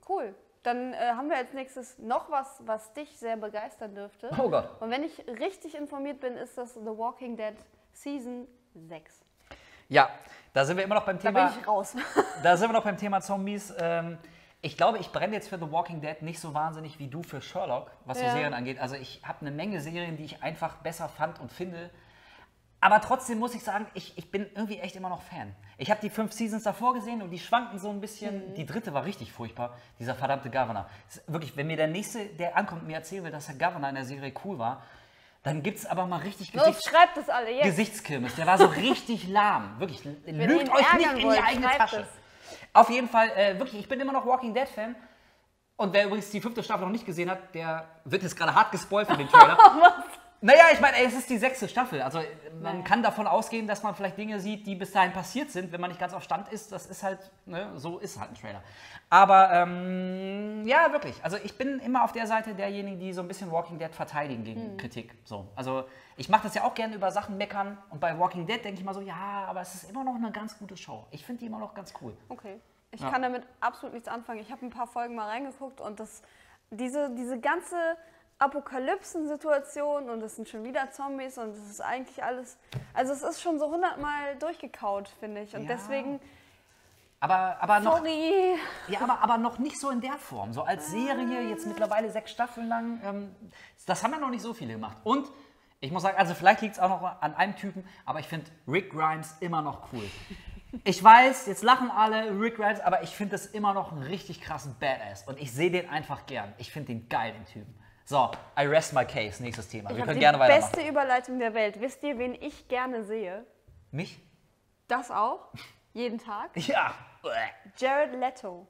Cool. Dann äh, haben wir als nächstes noch was, was dich sehr begeistern dürfte. Oh Gott. Und wenn ich richtig informiert bin, ist das The Walking Dead Season sechs. Ja, da sind wir immer noch beim Da Thema. bin ich raus. Da sind wir noch beim Thema Zombies. Ähm, ich glaube, ich brenne jetzt für The Walking Dead nicht so wahnsinnig wie du für Sherlock, was so Ja. Serien angeht. Also ich habe eine Menge Serien, die ich einfach besser fand und finde. Aber trotzdem muss ich sagen, ich, ich bin irgendwie echt immer noch Fan. Ich habe die fünf Seasons davor gesehen und die schwanken so ein bisschen. Die dritte war richtig furchtbar, dieser verdammte Governor. Das ist wirklich, wenn mir der Nächste, der ankommt, mir erzählen will, dass der Governor in der Serie cool war, dann gibt es aber mal richtig Los, Gesichts schreibt es alle jetzt. Gesichtskirmes. Der war so richtig lahm. Wirklich, Wenn ihr lügt ihn euch nicht ärgern in die wollt, eigene schreibt Tasche. es. Auf jeden Fall, äh, wirklich, ich bin immer noch Walking Dead-Fan. Und wer übrigens die fünfte Staffel noch nicht gesehen hat, der wird jetzt gerade hart gespoilt von dem Trailer. Naja, ich meine, ey, es ist die sechste Staffel. Also man kann davon ausgehen, dass man vielleicht Dinge sieht, die bis dahin passiert sind, wenn man nicht ganz auf Stand ist. Das ist halt, ne, so ist halt ein Trailer. Aber ähm, ja, wirklich. Also ich bin immer auf der Seite derjenigen, die so ein bisschen Walking Dead verteidigen gegen Mhm. Kritik. So, also ich mache das ja auch gerne über Sachen meckern. Und bei Walking Dead denke ich mal so, ja, aber es ist immer noch eine ganz gute Show. Ich finde die immer noch ganz cool. Okay. Ich Ja. kann damit absolut nichts anfangen. Ich habe ein paar Folgen mal reingeguckt und das, diese, diese ganze Apokalypsen-Situation und es sind schon wieder Zombies und es ist eigentlich alles, also es ist schon so hundertmal durchgekaut, finde ich. Und Ja. deswegen, Aber, aber noch. sorry. Ja, aber, aber noch nicht so in der Form. So als Serie, jetzt mittlerweile sechs Staffeln lang. Ähm, das haben ja noch nicht so viele gemacht. Und ich muss sagen, also vielleicht liegt es auch noch an einem Typen, aber ich finde Rick Grimes immer noch cool. Ich weiß, jetzt lachen alle Rick Grimes, aber ich finde das immer noch einen richtig krassen Badass. Und ich sehe den einfach gern. Ich finde den geil, den Typen. So, I rest my case. Nächstes Thema. Ich Wir habe können die gerne weitermachen. beste Überleitung der Welt. Wisst ihr, wen ich gerne sehe? Mich? Das auch. Jeden Tag. Ja. Jared Leto.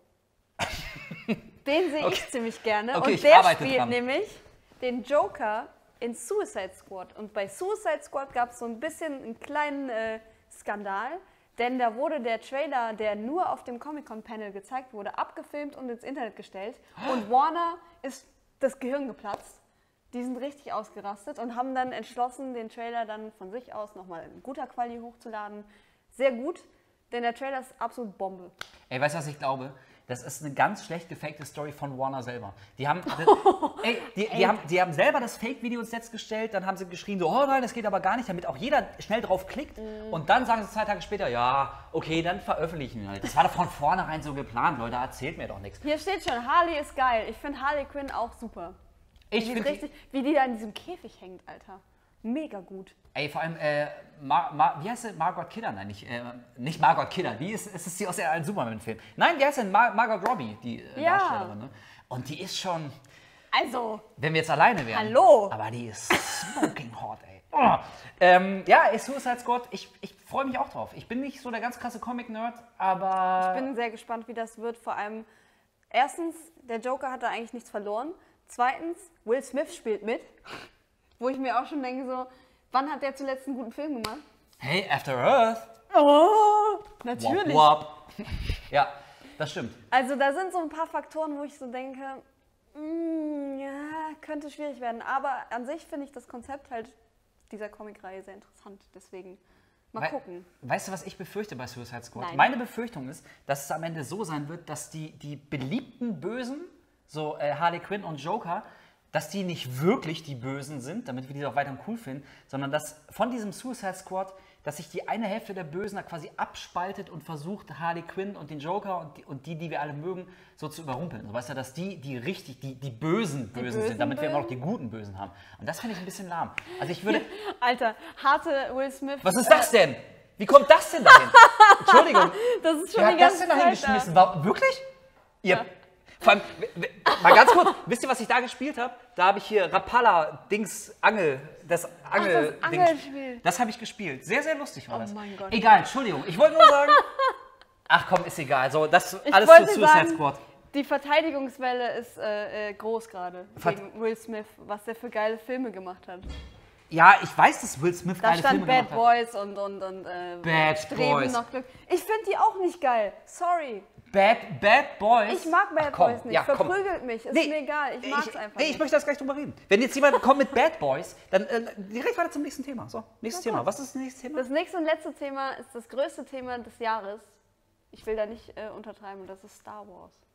Den sehe ich ziemlich gerne. Okay, und ich der arbeite spielt dran. nämlich den Joker in Suicide Squad. Und bei Suicide Squad gab es so ein bisschen einen kleinen äh, Skandal. Denn da wurde der Trailer, der nur auf dem Comic-Con-Panel gezeigt wurde, abgefilmt und ins Internet gestellt. Und Warner ist das Gehirn geplatzt. Die sind richtig ausgerastet und haben dann entschlossen, den Trailer dann von sich aus nochmal in guter Quali hochzuladen. Sehr gut, denn der Trailer ist absolut Bombe. Ey, weißt du, was ich glaube? Das ist eine ganz schlecht gefakte Story von Warner selber. Die haben, das, ey, die, die, haben, die haben selber das Fake-Video ins Netz gestellt, dann haben sie geschrien, so, oh nein, das geht aber gar nicht, damit auch jeder schnell drauf klickt. Und dann sagen sie zwei Tage später, ja, okay, dann veröffentlichen wir halt. Das war doch von vornherein so geplant, Leute, erzählt mir doch nichts. Hier steht schon, Harley ist geil. Ich finde Harley Quinn auch super. Ich Die sieht finde, richtig, wie die da in diesem Käfig hängt, Alter. Mega gut. ey, vor allem, äh, Mar Mar wie heißt sie? Margot Kidder? Nein, nicht, äh, nicht Margot Kidder, die ist, ist, ist die aus der alten Superman-Film. Nein, wie heißt denn? Mar Margot Robbie, die äh, Ja. Darstellerin. Ne? Und die ist schon, Also, wenn wir jetzt alleine wären. Hallo. Aber die ist smoking hot, ey. Oh. Ähm, ja, ey, Suicide Squad, ich, ich freue mich auch drauf. Ich bin nicht so der ganz krasse Comic-Nerd, aber... ich bin sehr gespannt, wie das wird. Vor allem, erstens, der Joker hat da eigentlich nichts verloren. Zweitens, Will Smith spielt mit. Wo ich mir auch schon denke, so, wann hat der zuletzt einen guten Film gemacht? Hey, After Earth. Oh, natürlich. Wop, wop. Ja, das stimmt. Also da sind so ein paar Faktoren, wo ich so denke, mm, ja, könnte schwierig werden. Aber an sich finde ich das Konzept halt dieser Comicreihe sehr interessant. Deswegen mal Wei- gucken. Weißt du, was ich befürchte bei Suicide Squad? Nein. Meine Befürchtung ist, dass es am Ende so sein wird, dass die, die beliebten Bösen, so äh, Harley Quinn und Joker, dass die nicht wirklich die Bösen sind, damit wir die auch weiterhin cool finden, sondern dass von diesem Suicide Squad, dass sich die eine Hälfte der Bösen da quasi abspaltet und versucht, Harley Quinn und den Joker und die, und die, die wir alle mögen, so zu überrumpeln. So, weißt du, dass die, die richtig, die, die bösen Bösen bösen sind, damit wir immer noch Bösen? die guten Bösen haben. Und das finde ich ein bisschen lahm. Also ich würde... Alter, harte Will Smith. Was ist das denn? Wie kommt das denn dahin? Entschuldigung. Das ist schon Wer die hat das ganze denn dahin Zeit geschmissen? da. War, wirklich? Ihr, vor allem, w- w- mal ganz kurz, wisst ihr, was ich da gespielt habe? Da habe ich hier Rapala-Dings, Angel, das Angel-Dings. Angelspiel. Das habe ich gespielt. Sehr, sehr lustig war Oh das. mein Gott. Egal, Entschuldigung. Ich wollte nur sagen, ach komm, ist egal. So, das Ich alles zu wollte Suicide sagen, Squad. Die Verteidigungswelle ist äh, äh, groß gerade Ver- gegen Will Smith, was der für geile Filme gemacht hat. Ja, ich weiß, dass Will Smith Da geile stand Filme Bad gemacht hat. Boys und, und, und äh, Bad Streben Boys. nach Glück. Ich finde die auch nicht geil. Sorry. Bad, Bad Boys. Ich mag Bad Ach, komm, Boys nicht. ja, komm. Verprügelt mich. Ist Nee, mir egal. Ich mag's ich, einfach nee, ich nicht. möchte das gleich drüber reden. Wenn jetzt jemand kommt mit Bad Boys, dann äh, direkt weiter zum nächsten Thema. So, nächstes Na Thema. gut. Was ist das nächste Thema? Das nächste und letzte Thema ist das größte Thema des Jahres. Ich will da nicht äh, untertreiben. Das ist Star Wars.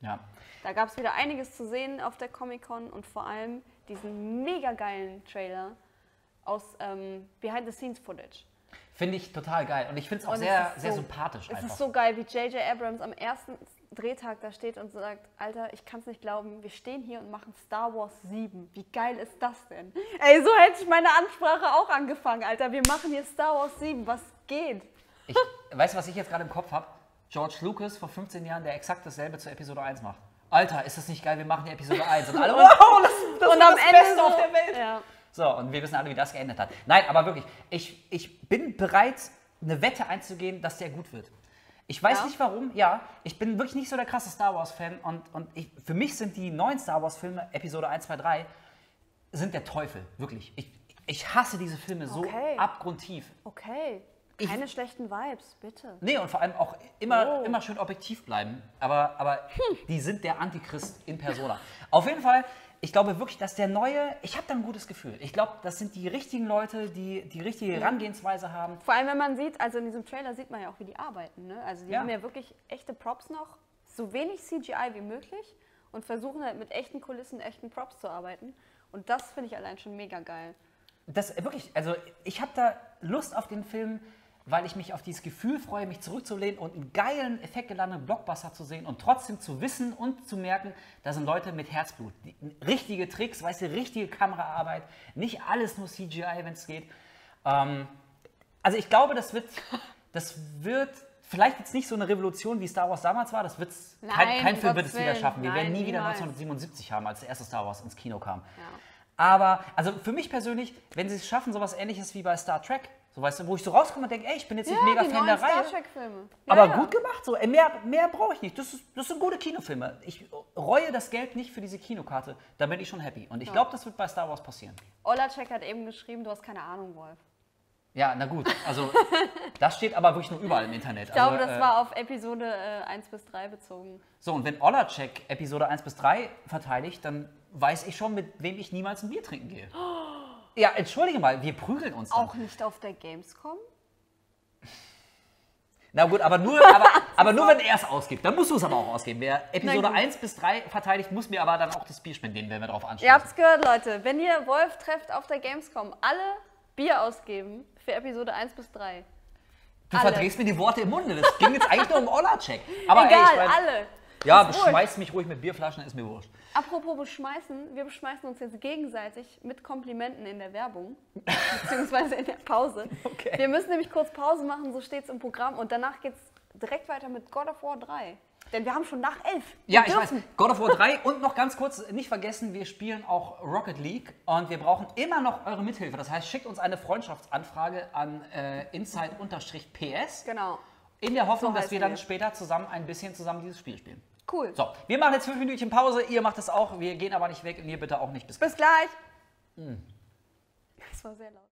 Ja. Da gab es wieder einiges zu sehen auf der Comic-Con und vor allem diesen mega geilen Trailer aus ähm, Behind-the-Scenes-Footage. Finde ich total geil. Und ich finde es auch Und sehr, es ist sehr so- sympathisch Es einfach. ist so geil, wie J J Abrams am ersten Drehtag da steht und sagt, Alter, ich kann es nicht glauben, wir stehen hier und machen Star Wars sieben. Wie geil ist das denn? Ey, so hätte ich meine Ansprache auch angefangen, Alter. Wir machen hier Star Wars sieben. Was geht? Ich, weißt du, was ich jetzt gerade im Kopf habe? George Lucas vor fünfzehn Jahren, der exakt dasselbe zu Episode eins macht. Alter, ist das nicht geil, wir machen die Episode eins. Und alle, wow, das, das und wird am das Ende Beste so, auf der Welt. Ja. So, und wir wissen alle, wie das geändert hat. Nein, aber wirklich, ich, ich bin bereit, eine Wette einzugehen, dass der gut wird. Ich weiß Ja. nicht warum, ja, ich bin wirklich nicht so der krasse Star Wars-Fan und, und ich, für mich sind die neuen Star Wars-Filme, Episode eins, zwei, drei, sind der Teufel, wirklich. Ich, ich hasse diese Filme so Okay. abgrundtief. Okay, Ich- keine schlechten Vibes, bitte. Nee, und vor allem auch immer, Oh. immer schön objektiv bleiben. Aber, aber die sind der Antichrist in Persona. Auf jeden Fall, ich glaube wirklich, dass der neue, ich habe da ein gutes Gefühl. Ich glaube, das sind die richtigen Leute, die die richtige Herangehensweise haben. Vor allem, wenn man sieht, also in diesem Trailer sieht man ja auch, wie die arbeiten. Ne? Also die Ja. haben ja wirklich echte Props noch, so wenig C G I wie möglich und versuchen halt mit echten Kulissen, echten Props zu arbeiten. Und das finde ich allein schon mega geil. Das wirklich, also ich habe da Lust auf den Film, weil ich mich auf dieses Gefühl freue, mich zurückzulehnen und einen geilen, effektgeladenen Blockbuster zu sehen und trotzdem zu wissen und zu merken, da sind Leute mit Herzblut. Die, richtige Tricks, weißt du, richtige Kameraarbeit, nicht alles nur C G I, wenn es geht. Ähm, also ich glaube, das wird, das wird vielleicht jetzt nicht so eine Revolution, wie Star Wars damals war. Das wird's, kein, Nein, kein um Film wird es Gottes wieder Willen. schaffen. Wir Nein, werden nie wieder niemals. neunzehnhundertsiebenundsiebzig haben, als der erste Star Wars ins Kino kam. Ja. Aber, also für mich persönlich, wenn sie es schaffen, sowas ähnliches wie bei Star Trek, so weißt du, wo ich so rauskomme und denke, ey, ich bin jetzt nicht mega die Fan neuen der Reihe, Star Trek-Filme. aber ja, gut gemacht, so. Ey, mehr, mehr brauche ich nicht. Das, ist, das sind gute Kinofilme. Ich reue das Geld nicht für diese Kinokarte, da bin ich schon happy. Und ich glaube, das wird bei Star Wars passieren. Olacek hat eben geschrieben, du hast keine Ahnung, Wolf. Ja, na gut, also das steht aber wirklich nur überall im Internet. Ich glaube, also, das äh, war auf Episode äh, eins bis drei bezogen. So, und wenn Olacek Episode eins bis drei verteidigt, dann weiß ich schon, mit wem ich niemals ein Bier trinken gehe. Ja, entschuldige mal, wir prügeln uns dann. Auch nicht auf der Gamescom? Na gut, aber nur, aber, aber nur wenn er es ausgibt. Dann musst du es aber auch ausgeben. Wer Episode Na gut. eins bis drei verteidigt, muss mir aber dann auch das Bier spendieren, wenn wir drauf anstoßen. Ihr habt's gehört, Leute. Wenn ihr Wolf trefft auf der Gamescom, alle Bier ausgeben für Episode eins bis drei. Du alle. verdrehst mir die Worte im Munde. Das ging jetzt eigentlich nur um Olacek. Aber Egal, ey, ich mein, alle. ja, Ist wurscht. beschmeiß mich ruhig mit Bierflaschen, ist mir wurscht. Apropos beschmeißen, wir beschmeißen uns jetzt gegenseitig mit Komplimenten in der Werbung, beziehungsweise in der Pause. Okay. Wir müssen nämlich kurz Pause machen, so steht's im Programm. Und danach geht's direkt weiter mit God of War drei. Denn wir haben schon nach elf. Wir Ja, ich weiß. dürfen. God of War drei und noch ganz kurz, nicht vergessen, wir spielen auch Rocket League und wir brauchen immer noch eure Mithilfe. Das heißt, schickt uns eine Freundschaftsanfrage an äh, inside-P S Genau. in der Hoffnung, So dass heißen wir dann wir. später zusammen ein bisschen zusammen dieses Spiel spielen. Cool. So, wir machen jetzt fünf Minütchen Pause, ihr macht es auch, wir gehen aber nicht weg und ihr bitte auch nicht. Bis Bis gleich. Das war sehr laut.